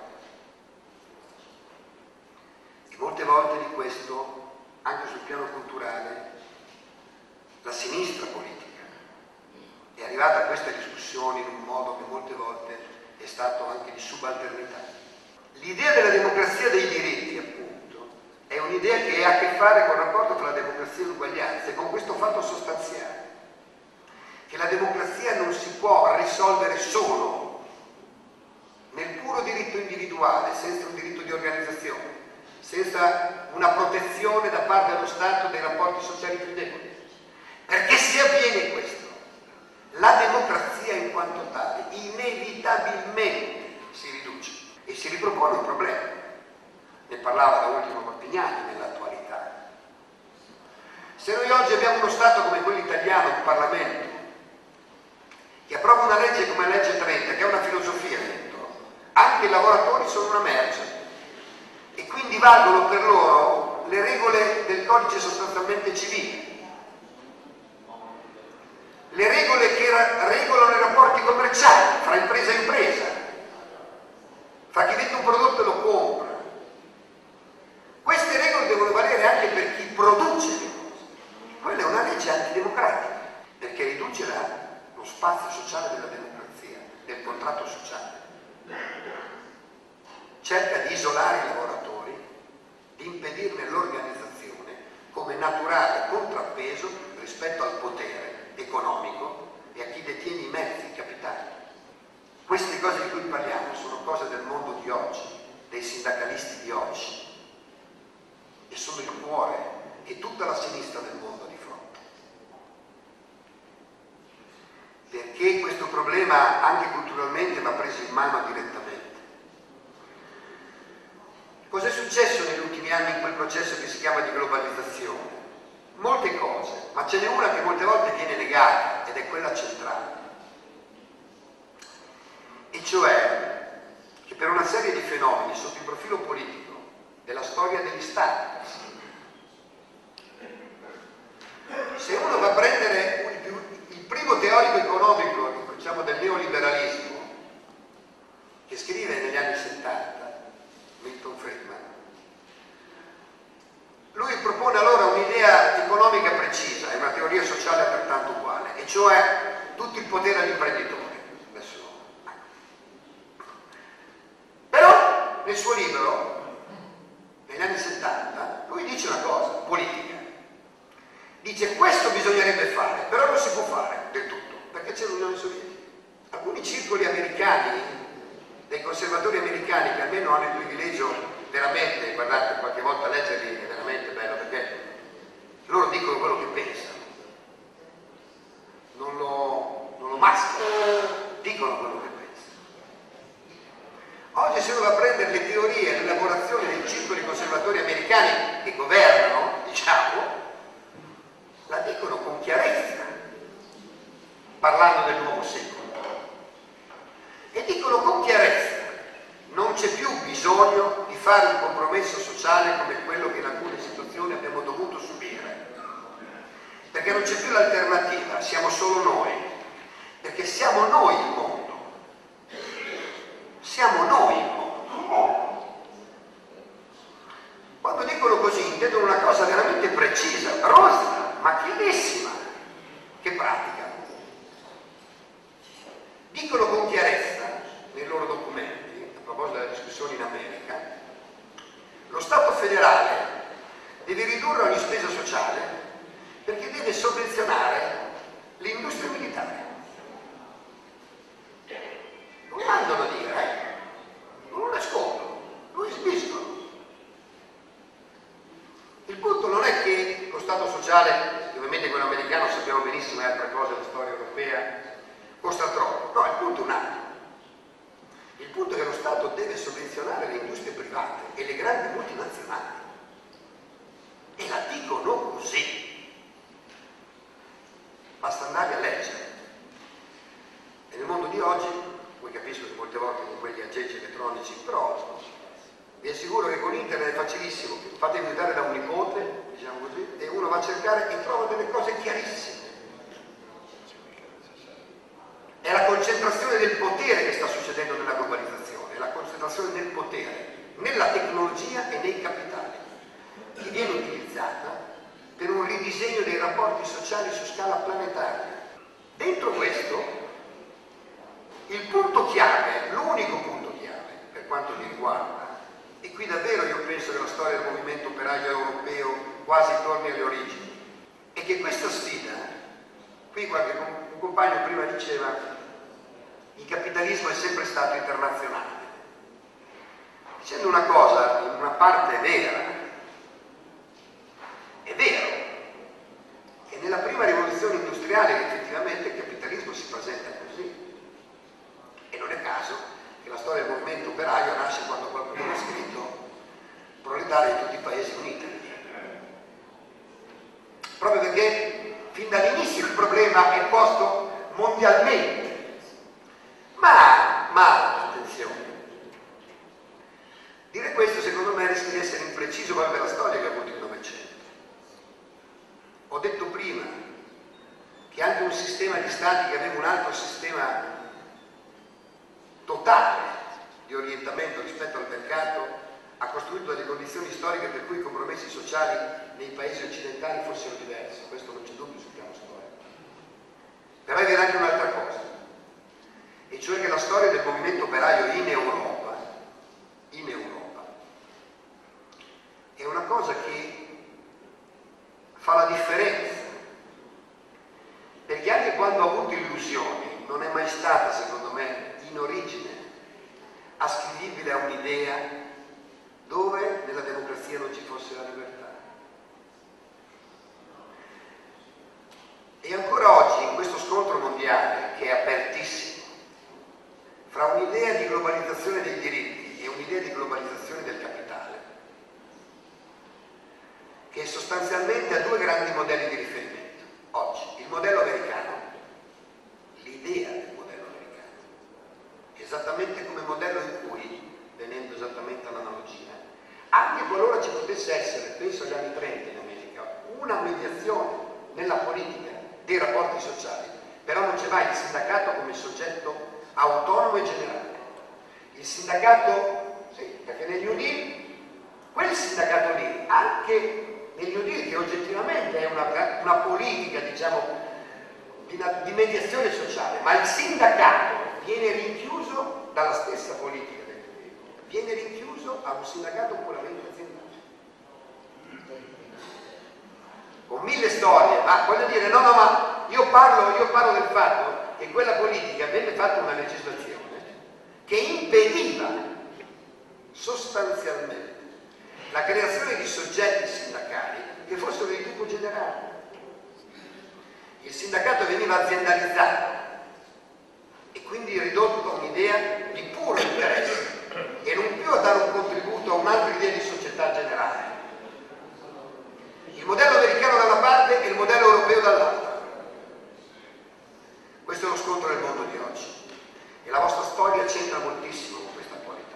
E molte volte di questo, anche sul piano culturale, la sinistra politica è arrivata a queste discussioni in un modo che molte volte è stato anche di subalternità. L'idea della democrazia dei diritti, appunto, è un'idea che ha a che fare con il rapporto tra la democrazia e l'uguaglianza, e con questo fatto sostanziale, che la democrazia non si può risolvere solo nel puro diritto individuale, senza un diritto di organizzazione, senza una protezione da parte dello Stato dei rapporti sociali più deboli. Perché se avviene questo, la democrazia in quanto tale inevitabilmente si riduce e si ripropone un problema. Ne parlava da ultimo Martignani nell'attualità. Se noi oggi abbiamo uno Stato come quello italiano, un Parlamento, che approva una legge come la legge 30, che è una filosofia dentro, anche i lavoratori sono una merce e quindi valgono per loro le regole del codice sostanzialmente civile, le regole che regolano i rapporti commerciali fra impresa e impresa, fra chi vende un prodotto e lo compra. Queste regole devono valere anche per chi produce le cose. Quella è una legge antidemocratica, perché riduce lo spazio sociale della democrazia, del contratto sociale. Cerca di isolare i lavoratori, di impedirne l'organizzazione come naturale contrappeso rispetto al potere economico e a chi detiene i mezzi, i capitali. Queste cose di cui parliamo sono cose del mondo di oggi, dei sindacalisti di oggi, e sono il cuore che tutta la sinistra del mondo ha di fronte. Perché questo problema anche culturalmente va preso in mano direttamente. Cos'è successo negli ultimi anni in quel processo che si chiama di globalizzazione? Molte cose, ma ce n'è una che molte volte viene negata ed è quella centrale. E cioè che per una serie di fenomeni sotto il profilo politico della storia degli Stati, se uno va a prendere il primo teorico economico, diciamo, del neoliberalismo, che scrive negli anni 70, Milton Friedman, lui propone allora un'idea economica precisa, è una teoria sociale altrettanto uguale, e cioè tutto il potere all'imprenditore. Però nel suo libro, negli anni 70, lui dice una cosa politica. Dice: questo bisognerebbe fare, però non si può fare del tutto, perché c'è l'Unione Sovietica. Alcuni circoli americani, dei conservatori americani, che almeno hanno il privilegio veramente, guardate, qualche volta leggerli è veramente bello, perché loro dicono quello che pensano, non lo mascherano, dicono quello che pensano. Oggi se uno va a prendere le teorie e l'elaborazione dei circoli conservatori americani che governano, diciamo, la dicono con chiarezza, parlando del nuovo secolo, e dicono con chiarezza: non c'è più bisogno di fare un compromesso sociale come quello che in alcune situazioni abbiamo dovuto subire, perché non c'è più l'alternativa, siamo solo noi, perché siamo noi il mondo, siamo noi il mondo. Quando dicono così intendono una cosa veramente precisa, rozza, ma chiarissima, che praticano. Dicono con chiarezza nei loro documenti, a proposito della discussione in America, lo Stato federale deve ridurre ogni spesa sociale perché deve sovvenzionare l'industria militare. Non mandano a dire, non lo nascondono, lo esibiscono. Il punto non è che lo Stato sociale, ovviamente quello americano sappiamo benissimo, è altra cosa della storia europea, costa troppo. No, il punto è un altro. Il punto è che lo Stato deve sovvenzionare le industrie private e le grandi multinazionali. E la dicono così. Basta andare a leggere. E nel mondo di oggi, poi capisco che molte volte con quegli aggeggi elettronici, però vi assicuro che con internet è facilissimo, fatevi aiutare da un nipote, diciamo così, e uno va a cercare e trova delle cose chiarissime. È la concentrazione del potere che sta succedendo nella globalizzazione, è la concentrazione del potere nella tecnologia e nei capitali, che viene utilizzata per un ridisegno dei rapporti sociali su scala planetaria. Dentro questo, il punto chiave, l'unico punto chiave per quanto mi riguarda, e qui davvero io penso che la storia del movimento operaio europeo quasi torni alle origini, è che questa sfida, qui un compagno prima diceva, il capitalismo è sempre stato internazionale. Dicendo una cosa, in una parte è vero che nella prima rivoluzione industriale effettivamente il capitalismo si presenta così. E non è caso che la storia del movimento operaio nasce quando qualcuno ha scritto proletari di tutti i paesi uniti. Proprio perché fin dall'inizio il problema è posto mondialmente. Ma attenzione, dire questo secondo me rischia di essere impreciso proprio per la storia che ha avuto il Novecento. Ho detto prima che anche un sistema di stati che aveva un altro sistema totale di orientamento rispetto al mercato ha costruito delle condizioni storiche per cui i compromessi sociali nei paesi occidentali fossero diversi, questo non c'è dubbio sul piano storico. Però è vera anche un'altra cosa, e cioè che la storia del movimento operaio in Europa è una cosa che fa la differenza, perché anche quando ha avuto illusioni non è mai stata, secondo me, in origine ascrivibile a un'idea dove nella democrazia non ci fosse la libertà. E ancora oggi, in questo scontro mondiale che è apertissimo, fra un'idea di globalizzazione dei diritti e un'idea di globalizzazione del capitale, sostanzialmente a due grandi modelli di riferimento. Oggi, il modello americano, l'idea del modello americano, esattamente come modello in cui, venendo esattamente all'analogia, anche qualora ci potesse essere, penso agli anni 30 in America, una mediazione nella politica dei rapporti sociali, però non c'è mai il sindacato come soggetto autonomo e generale. Il sindacato, sì, perché nel New Deal, quel sindacato lì, anche nel New Deal, che oggettivamente è una politica, diciamo, di mediazione sociale, ma il sindacato viene rinchiuso dalla stessa politica del New Deal, viene rinchiuso a un sindacato puramente aziendale. Con mille storie, ma voglio dire, ma io parlo del fatto che quella politica venne fatta una legislazione che impediva sostanzialmente la creazione di soggetti sindacali che fossero di tipo generale. Il sindacato veniva aziendalizzato e quindi ridotto a un'idea di puro interesse e non più a dare un contributo a un'altra idea di società generale. Il modello americano da una parte e il modello europeo dall'altra. Questo è lo scontro del mondo di oggi e la vostra storia c'entra moltissimo con questa attualità.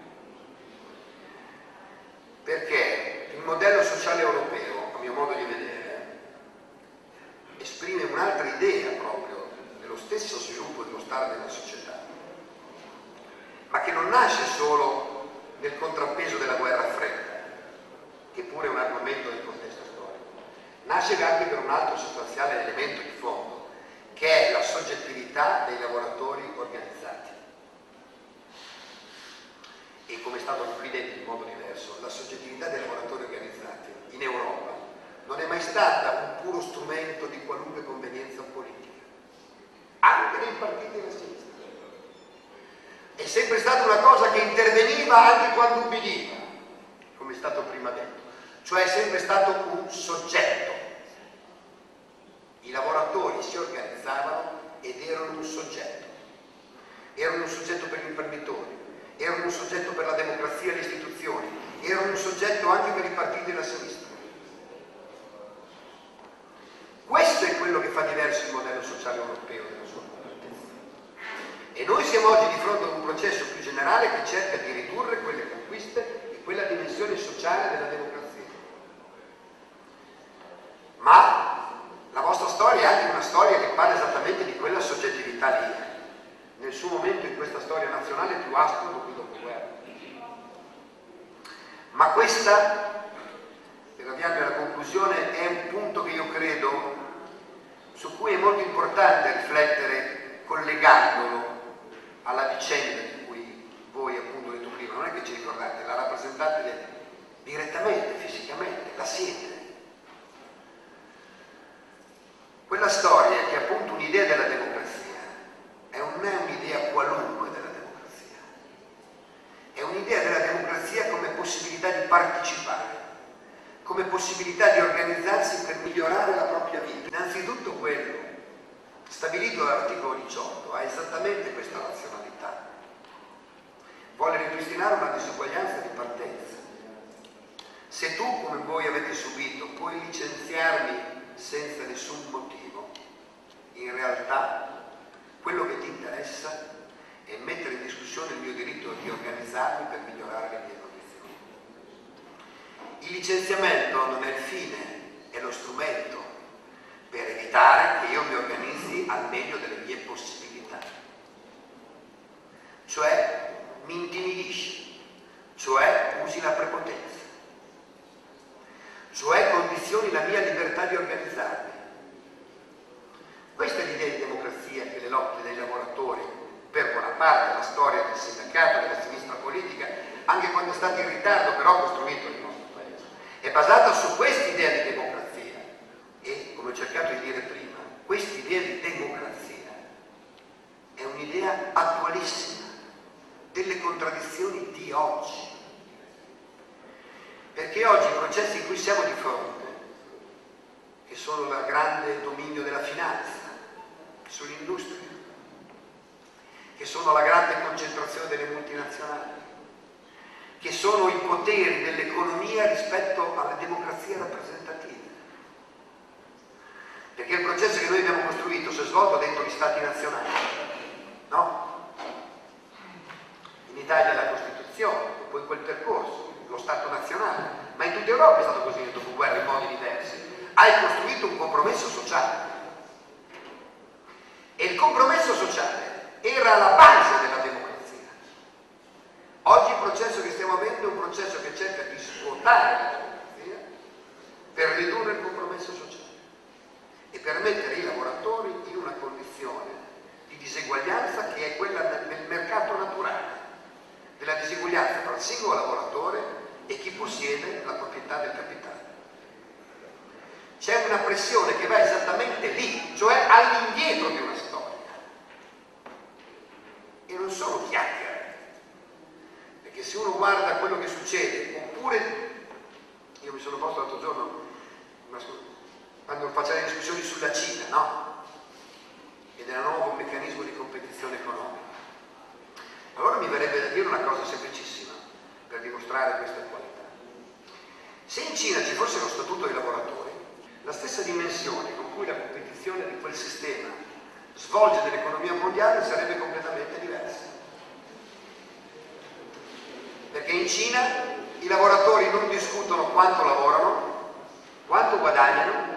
Perché il modello sociale europeo, a mio modo di vedere, esprime un'altra idea proprio dello stesso sviluppo dello stare della società, ma che non nasce solo nel contrappeso della guerra fredda, che pure è un argomento del contesto storico, nasce anche per un altro sostanziale elemento di fondo, che è la soggettività dei lavoratori organizzati. E come è stato qui detto in modo diverso, la soggettività dei lavoratori organizzati in Europa non è mai stata un puro strumento di qualunque convenienza politica, anche nei partiti della sinistra. È sempre stata una cosa che interveniva anche quando ubbidiva, come è stato prima detto, cioè è sempre stato un soggetto. I lavoratori si organizzavano ed erano un soggetto per gli imprenditori, erano un soggetto per la democrazia e le istituzioni, erano un soggetto anche per i partiti della sinistra. Questo è quello che fa diverso il modello sociale europeo della sua completezza. E noi siamo oggi di fronte ad un processo più generale che cerca di ridurre quelle conquiste e quella dimensione sociale della democrazia. Ma la vostra storia è anche una storia che parla esattamente di quella soggettività lì, nel suo momento in questa storia nazionale più aspro dopo il dopoguerra. Ma questa, per avviarmi alla conclusione, è un punto che io credo su cui è molto importante riflettere collegandolo alla vicenda di cui voi appunto detto prima. Non è che ci ricordate, la rappresentate direttamente, fisicamente, la siete. Quella storia che è appunto un'idea della democrazia non è un'idea qualunque della democrazia, è un'idea della democrazia come possibilità di partecipare, come possibilità di organizzarsi per migliorare la propria vita. Innanzitutto quello stabilito dall'articolo 18 ha esattamente questa razionalità. Vuole ripristinare una disuguaglianza di partenza. Se tu, come voi avete subito, puoi licenziarmi senza nessun motivo, in realtà quello che ti interessa è mettere in discussione il mio diritto di organizzarmi per migliorare le mie condizioni. Il licenziamento non è il fine, è lo strumento per evitare che io mi organizzi al meglio delle mie possibilità. Cioè mi intimidisci, cioè usi la prepotenza, cioè condizioni la mia libertà di organizzarmi. Questa è l'idea di democrazia che le lotte dei lavoratori, per buona parte la storia del sindacato, della sinistra politica, anche quando è stato in ritardo però ha costruito il nostro paese, è basata su questa idea di democrazia. E, come ho cercato di dire prima, questa idea di democrazia è un'idea attualissima delle contraddizioni di oggi. Perché oggi i processi in cui siamo di fronte, che sono il grande dominio della finanza, sull'industria, che sono la grande concentrazione delle multinazionali, che sono i poteri dell'economia rispetto alle democrazie rappresentative. Perché il processo che noi abbiamo costruito si è svolto dentro gli stati nazionali, no? In Italia la Costituzione, e poi quel percorso, lo Stato nazionale, ma in tutta Europa è stato così nel dopoguerra in modi diversi. Hai costruito un compromesso sociale e il compromesso sociale era la base della democrazia. Oggi il processo che stiamo avendo è un processo che cerca di svuotare la democrazia per ridurre il compromesso sociale e per mettere i lavoratori in una condizione di diseguaglianza che è quella del mercato naturale, della diseguaglianza tra il singolo lavoratore e chi possiede la proprietà del capitale. C'è una pressione che va esattamente lì, cioè all'indietro di una storia. E non sono chiacchiere, perché se uno guarda quello che succede, oppure io mi sono posto l'altro giorno quando faceva le discussioni sulla Cina, no? E del nuovo meccanismo di competizione economica. Allora mi verrebbe da dire una cosa semplicissima per dimostrare questa qualità. Se in Cina ci fosse lo statuto dei lavoratori, la stessa dimensione con cui la competizione di quel sistema svolge nell'economia mondiale sarebbe completamente diversa. Perché in Cina i lavoratori non discutono quanto lavorano, quanto guadagnano,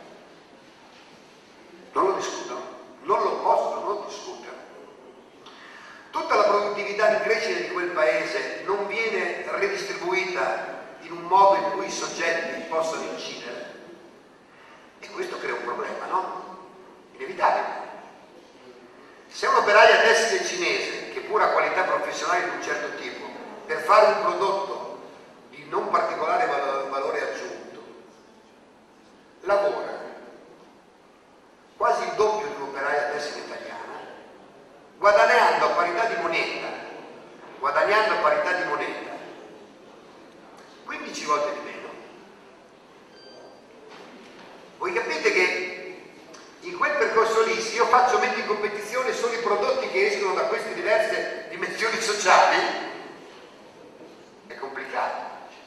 non lo discutono, non lo possono non discutere. Tutta la produttività di crescita di quel paese non viene redistribuita in un modo in cui i soggetti possono incidere. E questo crea un problema, no? Inevitabile. Se un operaio tessile cinese, che pur ha qualità professionali di un certo tipo, per fare un prodotto di non particolare valore aggiunto, lavora quasi il doppio di un operaio tessile italiana, guadagnando a parità di moneta 15 volte di meno. Voi capite che in quel percorso lì, se io metto in competizione solo i prodotti che escono da queste diverse dimensioni sociali, è complicato.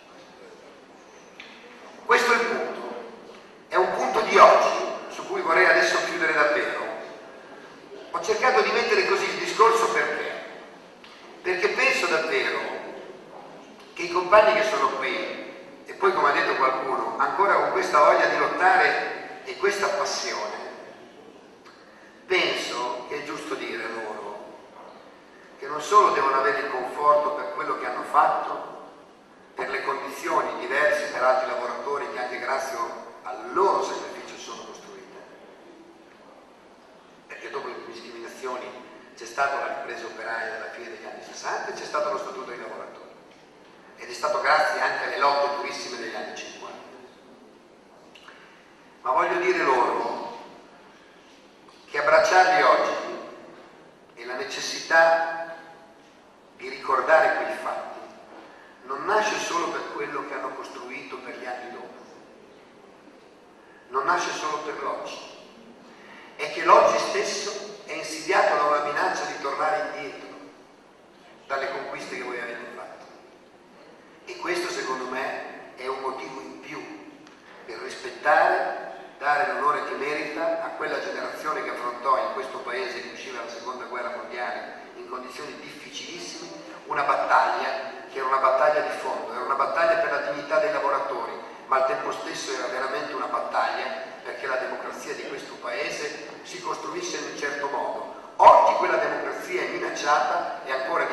Questo è il punto. È un punto di oggi su cui vorrei adesso chiudere davvero. Ho cercato di mettere così il discorso perché penso davvero che i compagni che sono qui, e poi come ha detto qualcuno, ancora con questa voglia di lottare e questa passione, penso che è giusto dire loro che non solo devono avere il conforto per quello che hanno fatto, per le condizioni diverse per altri lavoratori che anche grazie al loro sacrificio sono costruite, perché dopo le discriminazioni c'è stata la ripresa operaia dalla fine degli anni 60 e c'è stato lo statuto dei lavoratori, ed è stato grazie anche alle lotte durissime degli anni 50. Ma voglio dire loro che abbracciarli oggi e la necessità di ricordare quei fatti non nasce solo per quello che hanno costruito per gli anni dopo, non nasce solo per l'oggi, è che l'oggi stesso è insidiato da una minaccia di tornare indietro dalle conquiste che voi avete fatto. E questo secondo me è un motivo in più per rispettare, dare l'onore che merita a quella generazione che affrontò in questo paese che usciva dalla seconda guerra mondiale in condizioni difficilissime una battaglia che era una battaglia di fondo, era una battaglia per la dignità dei lavoratori, ma al tempo stesso era veramente una battaglia perché la democrazia di questo paese si costruisse in un certo modo. Oggi quella democrazia è minacciata e ancora